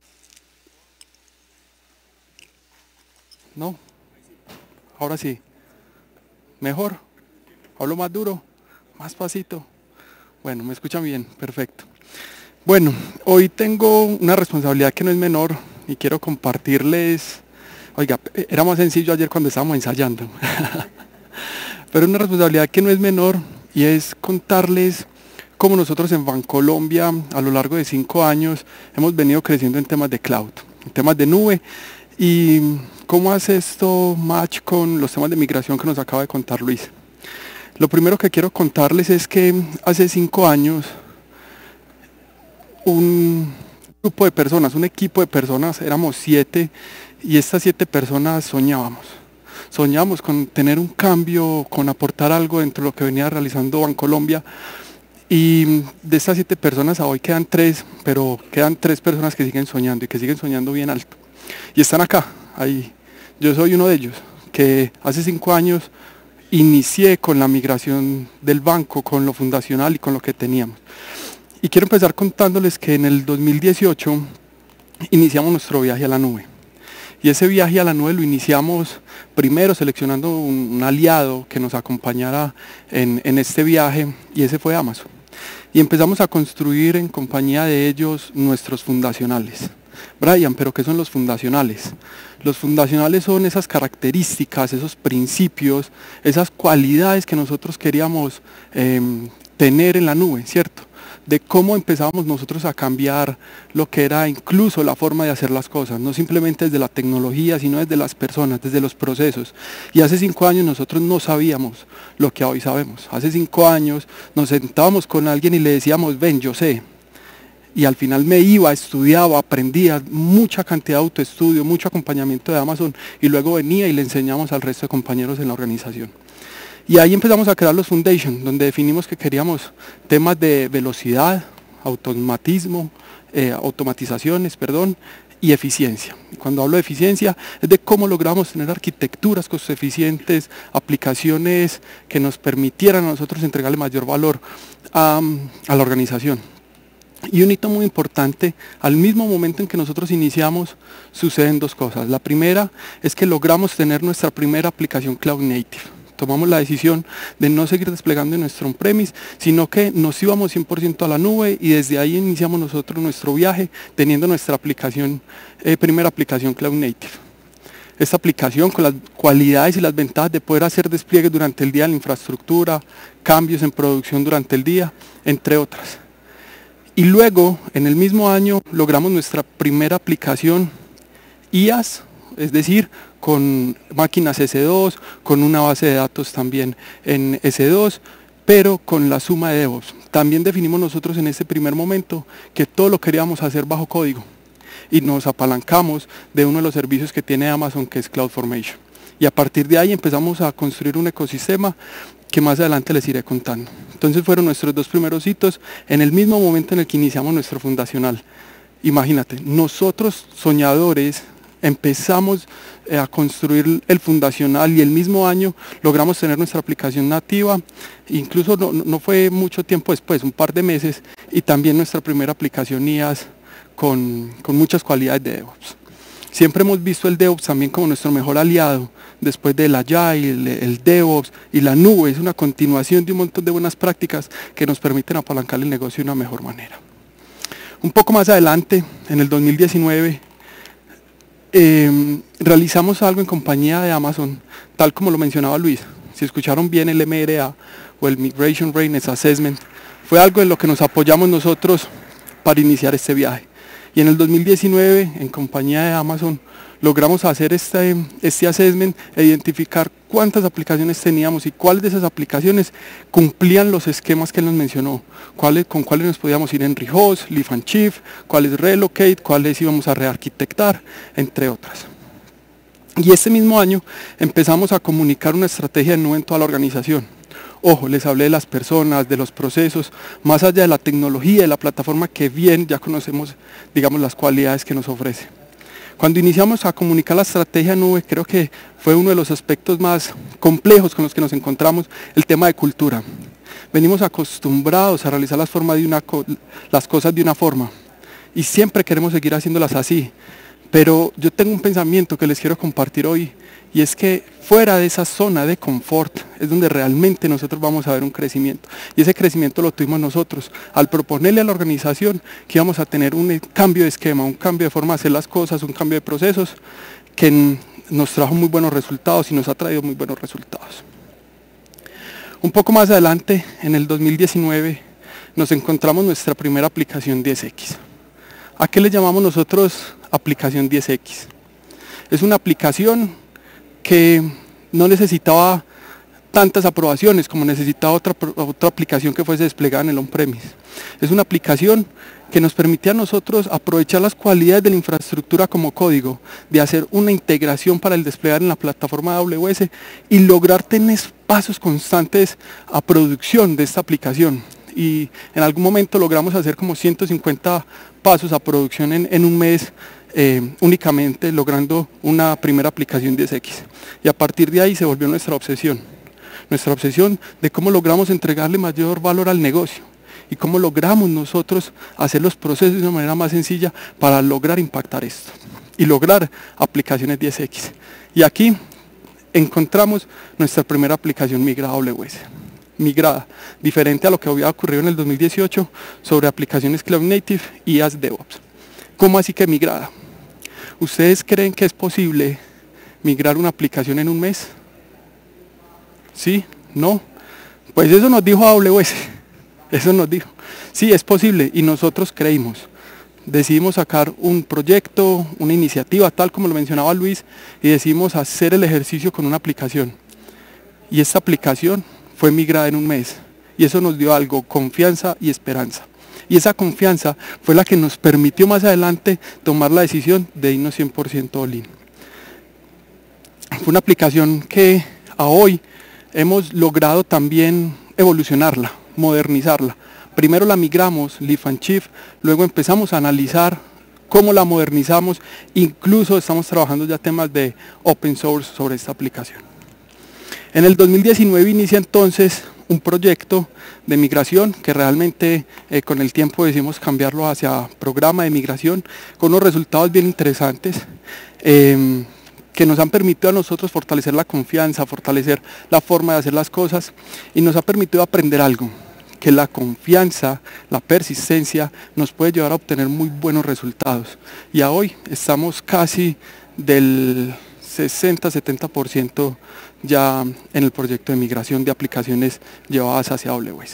No, ahora sí. Mejor. Hablo más duro, más pasito. Bueno, me escuchan bien, perfecto. Bueno, hoy tengo una responsabilidad que no es menor y quiero compartirles. Oiga, era más sencillo ayer cuando estábamos ensayando. Pero una responsabilidad que no es menor y es contarles cómo nosotros en Bancolombia a lo largo de 5 años hemos venido creciendo en temas de cloud, en temas de nube y cómo hace esto match con los temas de migración que nos acaba de contar Luis. Lo primero que quiero contarles es que hace 5 años un grupo de personas, un equipo de personas, éramos 7 y estas 7 personas soñábamos con tener un cambio, con aportar algo dentro de lo que venía realizando Bancolombia. Y de estas 7 personas a hoy quedan 3, pero quedan 3 personas que siguen soñando y que siguen soñando bien alto. Y están acá, ahí. Yo soy uno de ellos, que hace 5 años inicié con la migración del banco, con lo fundacional y con lo que teníamos. Y quiero empezar contándoles que en el 2018 iniciamos nuestro viaje a la nube. Y ese viaje a la nube lo iniciamos primero seleccionando un aliado que nos acompañara en este viaje y ese fue Amazon. Y empezamos a construir en compañía de ellos nuestros fundacionales. Brian, ¿pero qué son los fundacionales? Los fundacionales son esas características, esos principios, esas cualidades que nosotros queríamos tener en la nube, ¿cierto? De cómo empezábamos nosotros a cambiar lo que era incluso la forma de hacer las cosas, no simplemente desde la tecnología, sino desde las personas, desde los procesos. Y hace 5 años nosotros no sabíamos lo que hoy sabemos. Hace 5 años nos sentábamos con alguien y le decíamos, ven, yo sé. Y al final me iba, estudiaba, aprendía, mucha cantidad de autoestudio, mucho acompañamiento de Amazon, y luego venía y le enseñamos al resto de compañeros en la organización. Y ahí empezamos a crear los Foundation, donde definimos que queríamos temas de velocidad, automatizaciones, y eficiencia. Cuando hablo de eficiencia es de cómo logramos tener arquitecturas costo eficientes, aplicaciones que nos permitieran a nosotros entregarle mayor valor a la organización. Y un hito muy importante, al mismo momento en que nosotros iniciamos, suceden dos cosas. La primera es que logramos tener nuestra primera aplicación Cloud Native. Tomamos la decisión de no seguir desplegando en nuestro on-premise, sino que nos íbamos 100% a la nube y desde ahí iniciamos nosotros nuestro viaje teniendo nuestra aplicación, primera aplicación Cloud Native. Esta aplicación con las cualidades y las ventajas de poder hacer despliegues durante el día en la infraestructura, cambios en producción durante el día, entre otras. Y luego, en el mismo año, logramos nuestra primera aplicación IaaS, es decir, con máquinas S2, con una base de datos también en S2, pero con la suma de DevOps. También definimos nosotros en ese primer momento que todo lo queríamos hacer bajo código y nos apalancamos de uno de los servicios que tiene Amazon, que es CloudFormation. Y a partir de ahí empezamos a construir un ecosistema que más adelante les iré contando. Entonces fueron nuestros dos primeros hitos en el mismo momento en el que iniciamos nuestro fundacional. Imagínate, nosotros soñadores empezamos a construir el fundacional y el mismo año logramos tener nuestra aplicación nativa, incluso no fue mucho tiempo después, un par de meses, y también nuestra primera aplicación IaaS con muchas cualidades de DevOps. Siempre hemos visto el DevOps también como nuestro mejor aliado, después del Agile, el DevOps y la nube. Es una continuación de un montón de buenas prácticas que nos permiten apalancar el negocio de una mejor manera. Un poco más adelante, en el 2019, realizamos algo en compañía de Amazon, tal como lo mencionaba Luis. Si escucharon bien el MRA o el Migration Readiness Assessment, fue algo en lo que nos apoyamos nosotros para iniciar este viaje. Y en el 2019, en compañía de Amazon, logramos hacer este assessment e identificar cuántas aplicaciones teníamos y cuáles de esas aplicaciones cumplían los esquemas que él nos mencionó, con cuáles nos podíamos ir en rehost, lift and shift, cuáles relocate, cuáles íbamos a rearquitectar, entre otras. Y este mismo año empezamos a comunicar una estrategia de nube en toda la organización. Ojo, les hablé de las personas, de los procesos, más allá de la tecnología, de la plataforma que bien ya conocemos, digamos, las cualidades que nos ofrece. Cuando iniciamos a comunicar la estrategia nube, creo que fue uno de los aspectos más complejos con los que nos encontramos, el tema de cultura. Venimos acostumbrados a realizar las cosas de una forma y siempre queremos seguir haciéndolas así. Pero yo tengo un pensamiento que les quiero compartir hoy, y es que fuera de esa zona de confort es donde realmente nosotros vamos a ver un crecimiento. Y ese crecimiento lo tuvimos nosotros al proponerle a la organización que íbamos a tener un cambio de esquema, un cambio de forma de hacer las cosas, un cambio de procesos que nos trajo muy buenos resultados y nos ha traído muy buenos resultados. Un poco más adelante, en el 2019, nos encontramos nuestra primera aplicación 10X. ¿A qué le llamamos nosotros aplicación 10X? Es una aplicación que no necesitaba tantas aprobaciones como necesitaba otra aplicación que fuese desplegada en el on-premise. Es una aplicación que nos permite a nosotros aprovechar las cualidades de la infraestructura como código, de hacer una integración para el desplegar en la plataforma AWS y lograr tener pasos constantes a producción de esta aplicación. Y en algún momento logramos hacer como 150 pasos a producción en un mes, únicamente logrando una primera aplicación 10X. Y a partir de ahí se volvió nuestra obsesión de cómo logramos entregarle mayor valor al negocio y cómo logramos nosotros hacer los procesos de una manera más sencilla para lograr impactar esto y lograr aplicaciones 10X. Y aquí encontramos nuestra primera aplicación migrada a AWS. Migrada, diferente a lo que había ocurrido en el 2018 sobre aplicaciones Cloud Native y IaaS DevOps. ¿Cómo así que migrada? ¿Ustedes creen que es posible migrar una aplicación en un mes? ¿Sí? ¿No? Pues eso nos dijo AWS. Eso nos dijo. Sí, es posible y nosotros creímos. Decidimos sacar un proyecto, una iniciativa, tal como lo mencionaba Luis, y decidimos hacer el ejercicio con una aplicación. Y esta aplicación fue migrada en un mes. Y eso nos dio algo, confianza y esperanza. Y esa confianza fue la que nos permitió más adelante tomar la decisión de irnos 100% all-in. Fue una aplicación que a hoy hemos logrado también evolucionarla, modernizarla. Primero la migramos, lift and shift, luego empezamos a analizar cómo la modernizamos, incluso estamos trabajando ya temas de open source sobre esta aplicación. En el 2019 inicia entonces un proyecto de migración que realmente con el tiempo decidimos cambiarlo hacia programa de migración con unos resultados bien interesantes que nos han permitido a nosotros fortalecer la confianza, fortalecer la forma de hacer las cosas y nos ha permitido aprender algo, que la confianza, la persistencia nos puede llevar a obtener muy buenos resultados y a hoy estamos casi del 60-70% ya en el proyecto de migración de aplicaciones llevadas hacia AWS.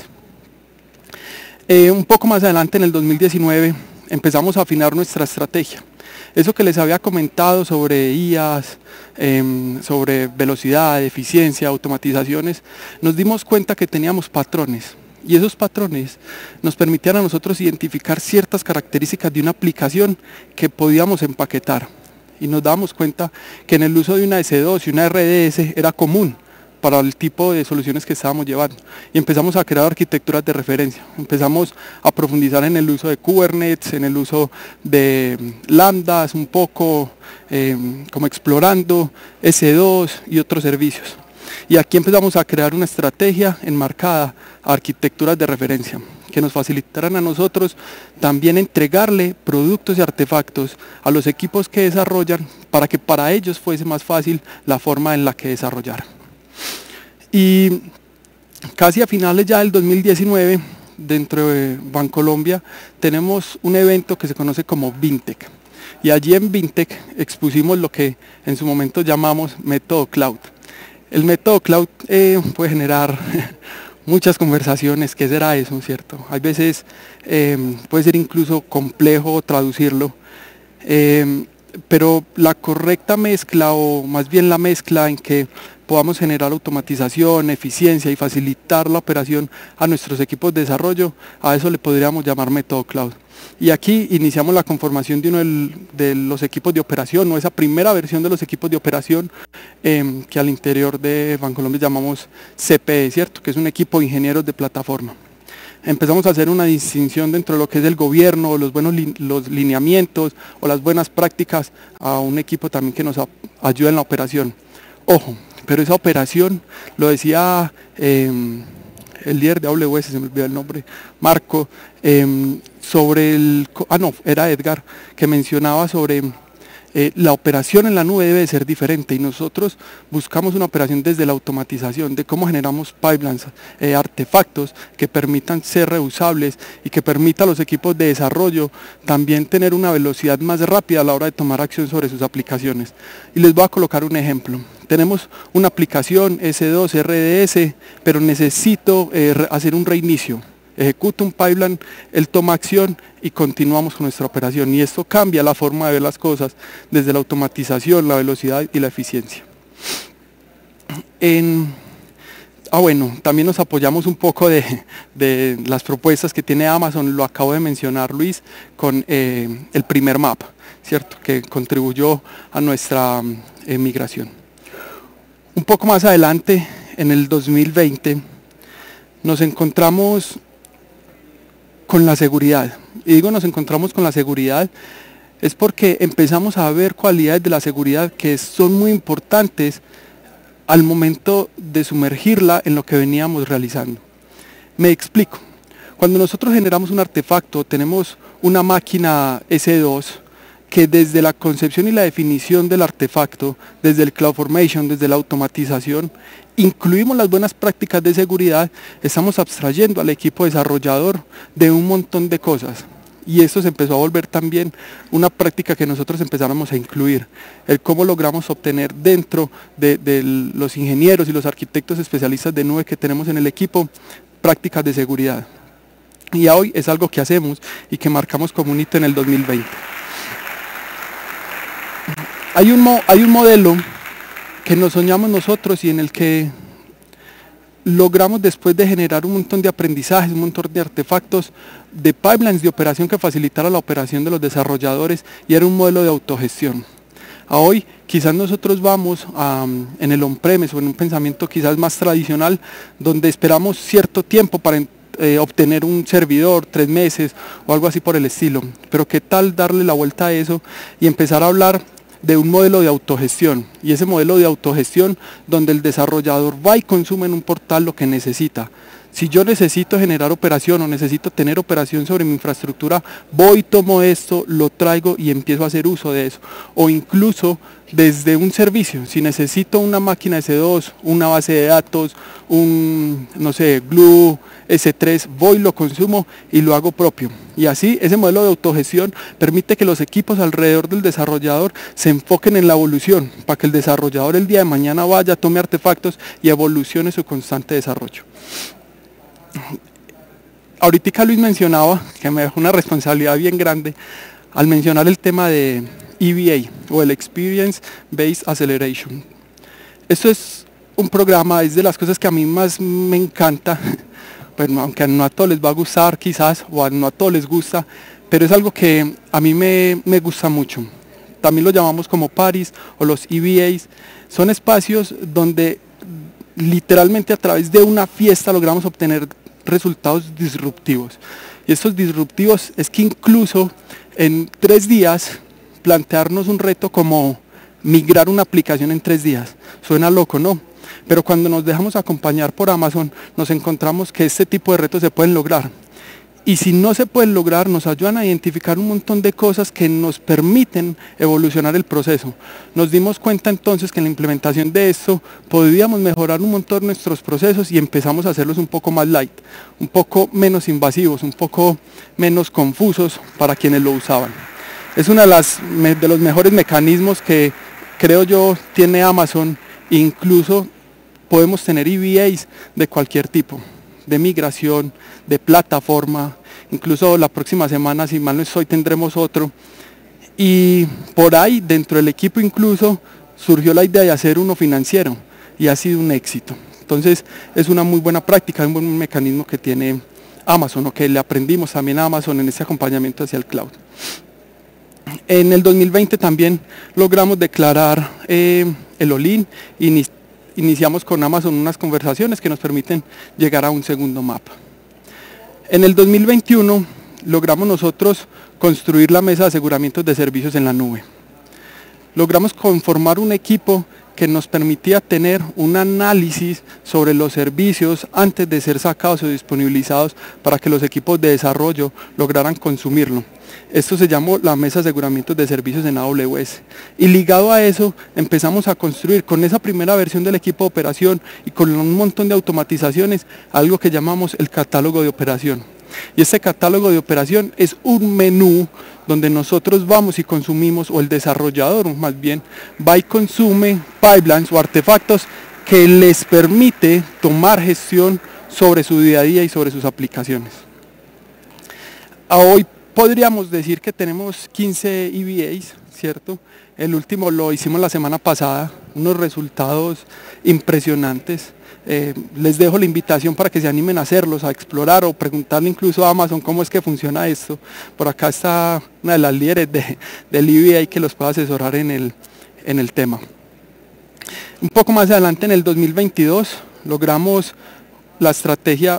Un poco más adelante en el 2019 empezamos a afinar nuestra estrategia. Eso que les había comentado sobre IAs, sobre velocidad, eficiencia, automatizaciones, nos dimos cuenta que teníamos patrones y esos patrones nos permitían a nosotros identificar ciertas características de una aplicación que podíamos empaquetar. Y nos dábamos cuenta que en el uso de una S2 y una RDS era común para el tipo de soluciones que estábamos llevando. Y empezamos a crear arquitecturas de referencia. Empezamos a profundizar en el uso de Kubernetes, en el uso de lambdas, un poco como explorando S2 y otros servicios. Y aquí empezamos a crear una estrategia enmarcada a arquitecturas de referencia que nos facilitaran a nosotros también entregarle productos y artefactos a los equipos que desarrollan para que para ellos fuese más fácil la forma en la que desarrollar. Y casi a finales ya del 2019, dentro de Bancolombia, tenemos un evento que se conoce como Vintech. Y allí en Vintech expusimos lo que en su momento llamamos método cloud. El método cloud puede generar muchas conversaciones, ¿qué será eso, cierto? Hay veces puede ser incluso complejo traducirlo, pero la correcta mezcla, o más bien la mezcla en que podamos generar automatización, eficiencia y facilitar la operación a nuestros equipos de desarrollo, a eso le podríamos llamar método cloud. Y aquí iniciamos la conformación de uno de los equipos de operación, o esa primera versión de los equipos de operación que al interior de Bancolombia llamamos CPE, ¿cierto? Que es un equipo de ingenieros de plataforma. Empezamos a hacer una distinción dentro de lo que es el gobierno, los lineamientos o las buenas prácticas a un equipo también que nos ayuda en la operación. Ojo, pero esa operación, lo decía el líder de AWS, se me olvidó el nombre, Marco, era Edgar, que mencionaba sobre la operación en la nube debe ser diferente y nosotros buscamos una operación desde la automatización, de cómo generamos pipelines, artefactos que permitan ser reusables y que permita a los equipos de desarrollo también tener una velocidad más rápida a la hora de tomar acción sobre sus aplicaciones. Y les voy a colocar un ejemplo. Tenemos una aplicación S2, RDS, pero necesito hacer un reinicio. Ejecuto un pipeline, él toma acción y continuamos con nuestra operación. Y esto cambia la forma de ver las cosas desde la automatización, la velocidad y la eficiencia. Bueno, también nos apoyamos un poco de las propuestas que tiene Amazon, lo acabo de mencionar Luis, con el primer map, ¿cierto? Que contribuyó a nuestra migración. Un poco más adelante, en el 2020, nos encontramos con la seguridad. Y digo nos encontramos con la seguridad es porque empezamos a ver cualidades de la seguridad que son muy importantes al momento de sumergirla en lo que veníamos realizando. Me explico. Cuando nosotros generamos un artefacto, tenemos una máquina S2 que desde la concepción y la definición del artefacto, desde el CloudFormation, desde la automatización, incluimos las buenas prácticas de seguridad, estamos abstrayendo al equipo desarrollador de un montón de cosas. Y esto se empezó a volver también una práctica que nosotros empezáramos a incluir, el cómo logramos obtener dentro de los ingenieros y los arquitectos especialistas de nube que tenemos en el equipo, prácticas de seguridad. Y hoy es algo que hacemos y que marcamos como un hito en el 2020. Hay un modelo que nos soñamos nosotros y en el que logramos, después de generar un montón de aprendizajes, un montón de artefactos, de pipelines de operación que facilitara la operación de los desarrolladores, y era un modelo de autogestión. A hoy quizás nosotros vamos en el on-premise o en un pensamiento quizás más tradicional, donde esperamos cierto tiempo para obtener un servidor, 3 meses o algo así por el estilo. Pero qué tal darle la vuelta a eso y empezar a hablar de un modelo de autogestión, y ese modelo de autogestión donde el desarrollador va y consume en un portal lo que necesita. Si yo necesito generar operación o necesito tener operación sobre mi infraestructura, voy, tomo esto, lo traigo y empiezo a hacer uso de eso. O incluso desde un servicio, si necesito una máquina S2, una base de datos, un, no sé, Glue, S3, voy, lo consumo y lo hago propio. Y así ese modelo de autogestión permite que los equipos alrededor del desarrollador se enfoquen en la evolución, para que el desarrollador el día de mañana vaya, tome artefactos y evolucione su constante desarrollo. Ahorita Luis mencionaba, que me dejó una responsabilidad bien grande, al mencionar el tema de EBA, o el Experience Based Acceleration. Esto es un programa, es de las cosas que a mí más me encanta, bueno, aunque no a todos les va a gustar quizás, o no a todos les gusta, pero es algo que a mí me gusta mucho. También lo llamamos como Paris o los EBAs, son espacios donde literalmente a través de una fiesta logramos obtener resultados disruptivos. Y estos disruptivos es que incluso en 3 días plantearnos un reto como migrar una aplicación en 3 días. Suena loco, ¿no? Pero cuando nos dejamos acompañar por Amazon nos encontramos que este tipo de retos se pueden lograr. Y si no se pueden lograr, nos ayudan a identificar un montón de cosas que nos permiten evolucionar el proceso. Nos dimos cuenta entonces que en la implementación de esto podíamos mejorar un montón nuestros procesos y empezamos a hacerlos un poco más light, un poco menos invasivos, un poco menos confusos para quienes lo usaban. Es uno de los mejores mecanismos que creo yo tiene Amazon. Incluso podemos tener EBAs de cualquier tipo, de migración, de plataforma, incluso la próxima semana, si mal no estoy, tendremos otro. Y por ahí, dentro del equipo incluso, surgió la idea de hacer uno financiero y ha sido un éxito. Entonces, es una muy buena práctica, un buen mecanismo que tiene Amazon, o que le aprendimos también a Amazon en ese acompañamiento hacia el cloud. En el 2020 también logramos declarar el all-in, iniciamos con Amazon unas conversaciones que nos permiten llegar a un segundo mapa. En el 2021 logramos nosotros construir la mesa de aseguramientos de servicios en la nube. Logramos conformar un equipo que nos permitía tener un análisis sobre los servicios antes de ser sacados o disponibilizados para que los equipos de desarrollo lograran consumirlo. Esto se llamó la mesa de aseguramientos de servicios en AWS. Y ligado a eso empezamos a construir con esa primera versión del equipo de operación y con un montón de automatizaciones algo que llamamos el catálogo de operación. Y este catálogo de operación es un menú donde nosotros vamos y consumimos, o el desarrollador más bien, va y consume pipelines o artefactos que les permite tomar gestión sobre su día a día y sobre sus aplicaciones. Hoy podríamos decir que tenemos 15 EBAs, ¿cierto? El último lo hicimos la semana pasada, unos resultados impresionantes. Les dejo la invitación para que se animen a hacerlos, a explorar o preguntarle incluso a Amazon cómo es que funciona esto. Por acá está una de las líderes del EBA que los puede asesorar en el tema. Un poco más adelante, en el 2022, logramos la estrategia,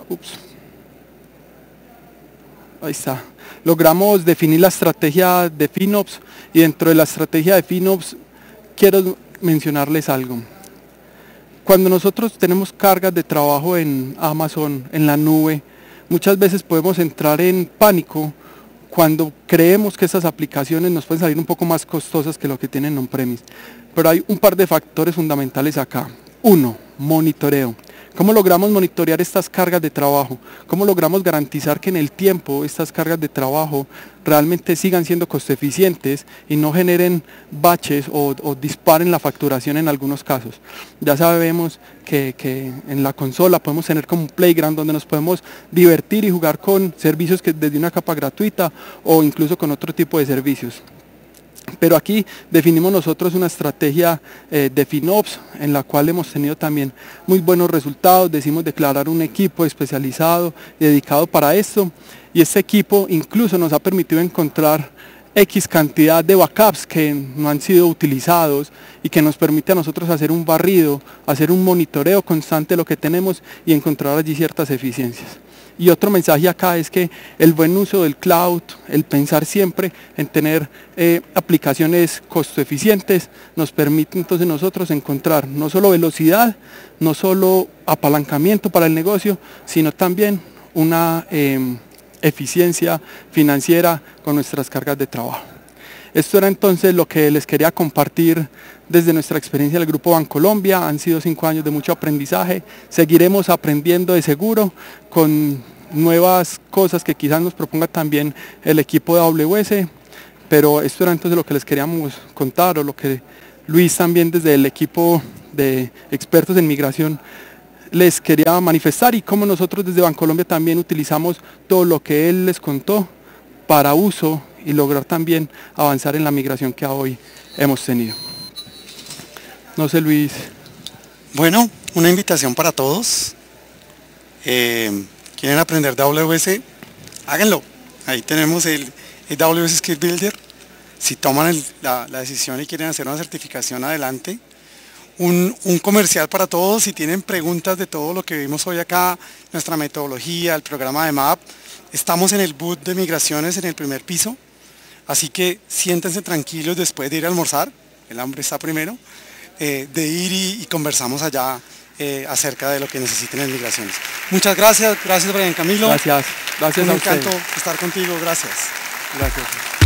ahí está, logramos definir la estrategia de FinOps, y dentro de la estrategia de FinOps quiero mencionarles algo. Cuando nosotros tenemos cargas de trabajo en Amazon, en la nube, muchas veces podemos entrar en pánico cuando creemos que estas aplicaciones nos pueden salir un poco más costosas que lo que tienen on-premise. Pero hay un par de factores fundamentales acá. 1, monitoreo. ¿Cómo logramos monitorear estas cargas de trabajo? ¿Cómo logramos garantizar que en el tiempo estas cargas de trabajo realmente sigan siendo costo eficientes y no generen baches o disparen la facturación en algunos casos? Ya sabemos que en la consola podemos tener como un playground donde nos podemos divertir y jugar con servicios que desde una capa gratuita o incluso con otro tipo de servicios. Pero aquí definimos nosotros una estrategia de FinOps en la cual hemos tenido también muy buenos resultados. Decimos declarar un equipo especializado dedicado para esto, y este equipo incluso nos ha permitido encontrar X cantidad de backups que no han sido utilizados y que nos permite a nosotros hacer un barrido, hacer un monitoreo constante de lo que tenemos y encontrar allí ciertas eficiencias. Y otro mensaje acá es que el buen uso del cloud, el pensar siempre en tener aplicaciones costo eficientes, nos permite entonces nosotros encontrar no solo velocidad, no solo apalancamiento para el negocio, sino también una eficiencia financiera con nuestras cargas de trabajo. Esto era entonces lo que les quería compartir desde nuestra experiencia del Grupo Bancolombia. Han sido 5 años de mucho aprendizaje, seguiremos aprendiendo de seguro con nuevas cosas que quizás nos proponga también el equipo de AWS, pero esto era entonces lo que les queríamos contar, o lo que Luis también desde el equipo de expertos en migración les quería manifestar, y cómo nosotros desde Bancolombia también utilizamos todo lo que él les contó para uso y lograr también avanzar en la migración que hoy hemos tenido. No sé, Luis. Bueno, una invitación para todos. ¿Quieren aprender de AWS? Háganlo. Ahí tenemos el AWS Skill Builder. Si toman la decisión y quieren hacer una certificación, adelante. Un comercial para todos. Si tienen preguntas de todo lo que vimos hoy acá, nuestra metodología, el programa de MAP, estamos en el booth de migraciones en el primer piso. Así que siéntense tranquilos después de ir a almorzar. El hambre está primero. De ir y conversamos allá acerca de lo que necesiten en migraciones. Muchas gracias, Brian Camilo. Gracias a usted. Un encanto estar contigo, gracias. Gracias.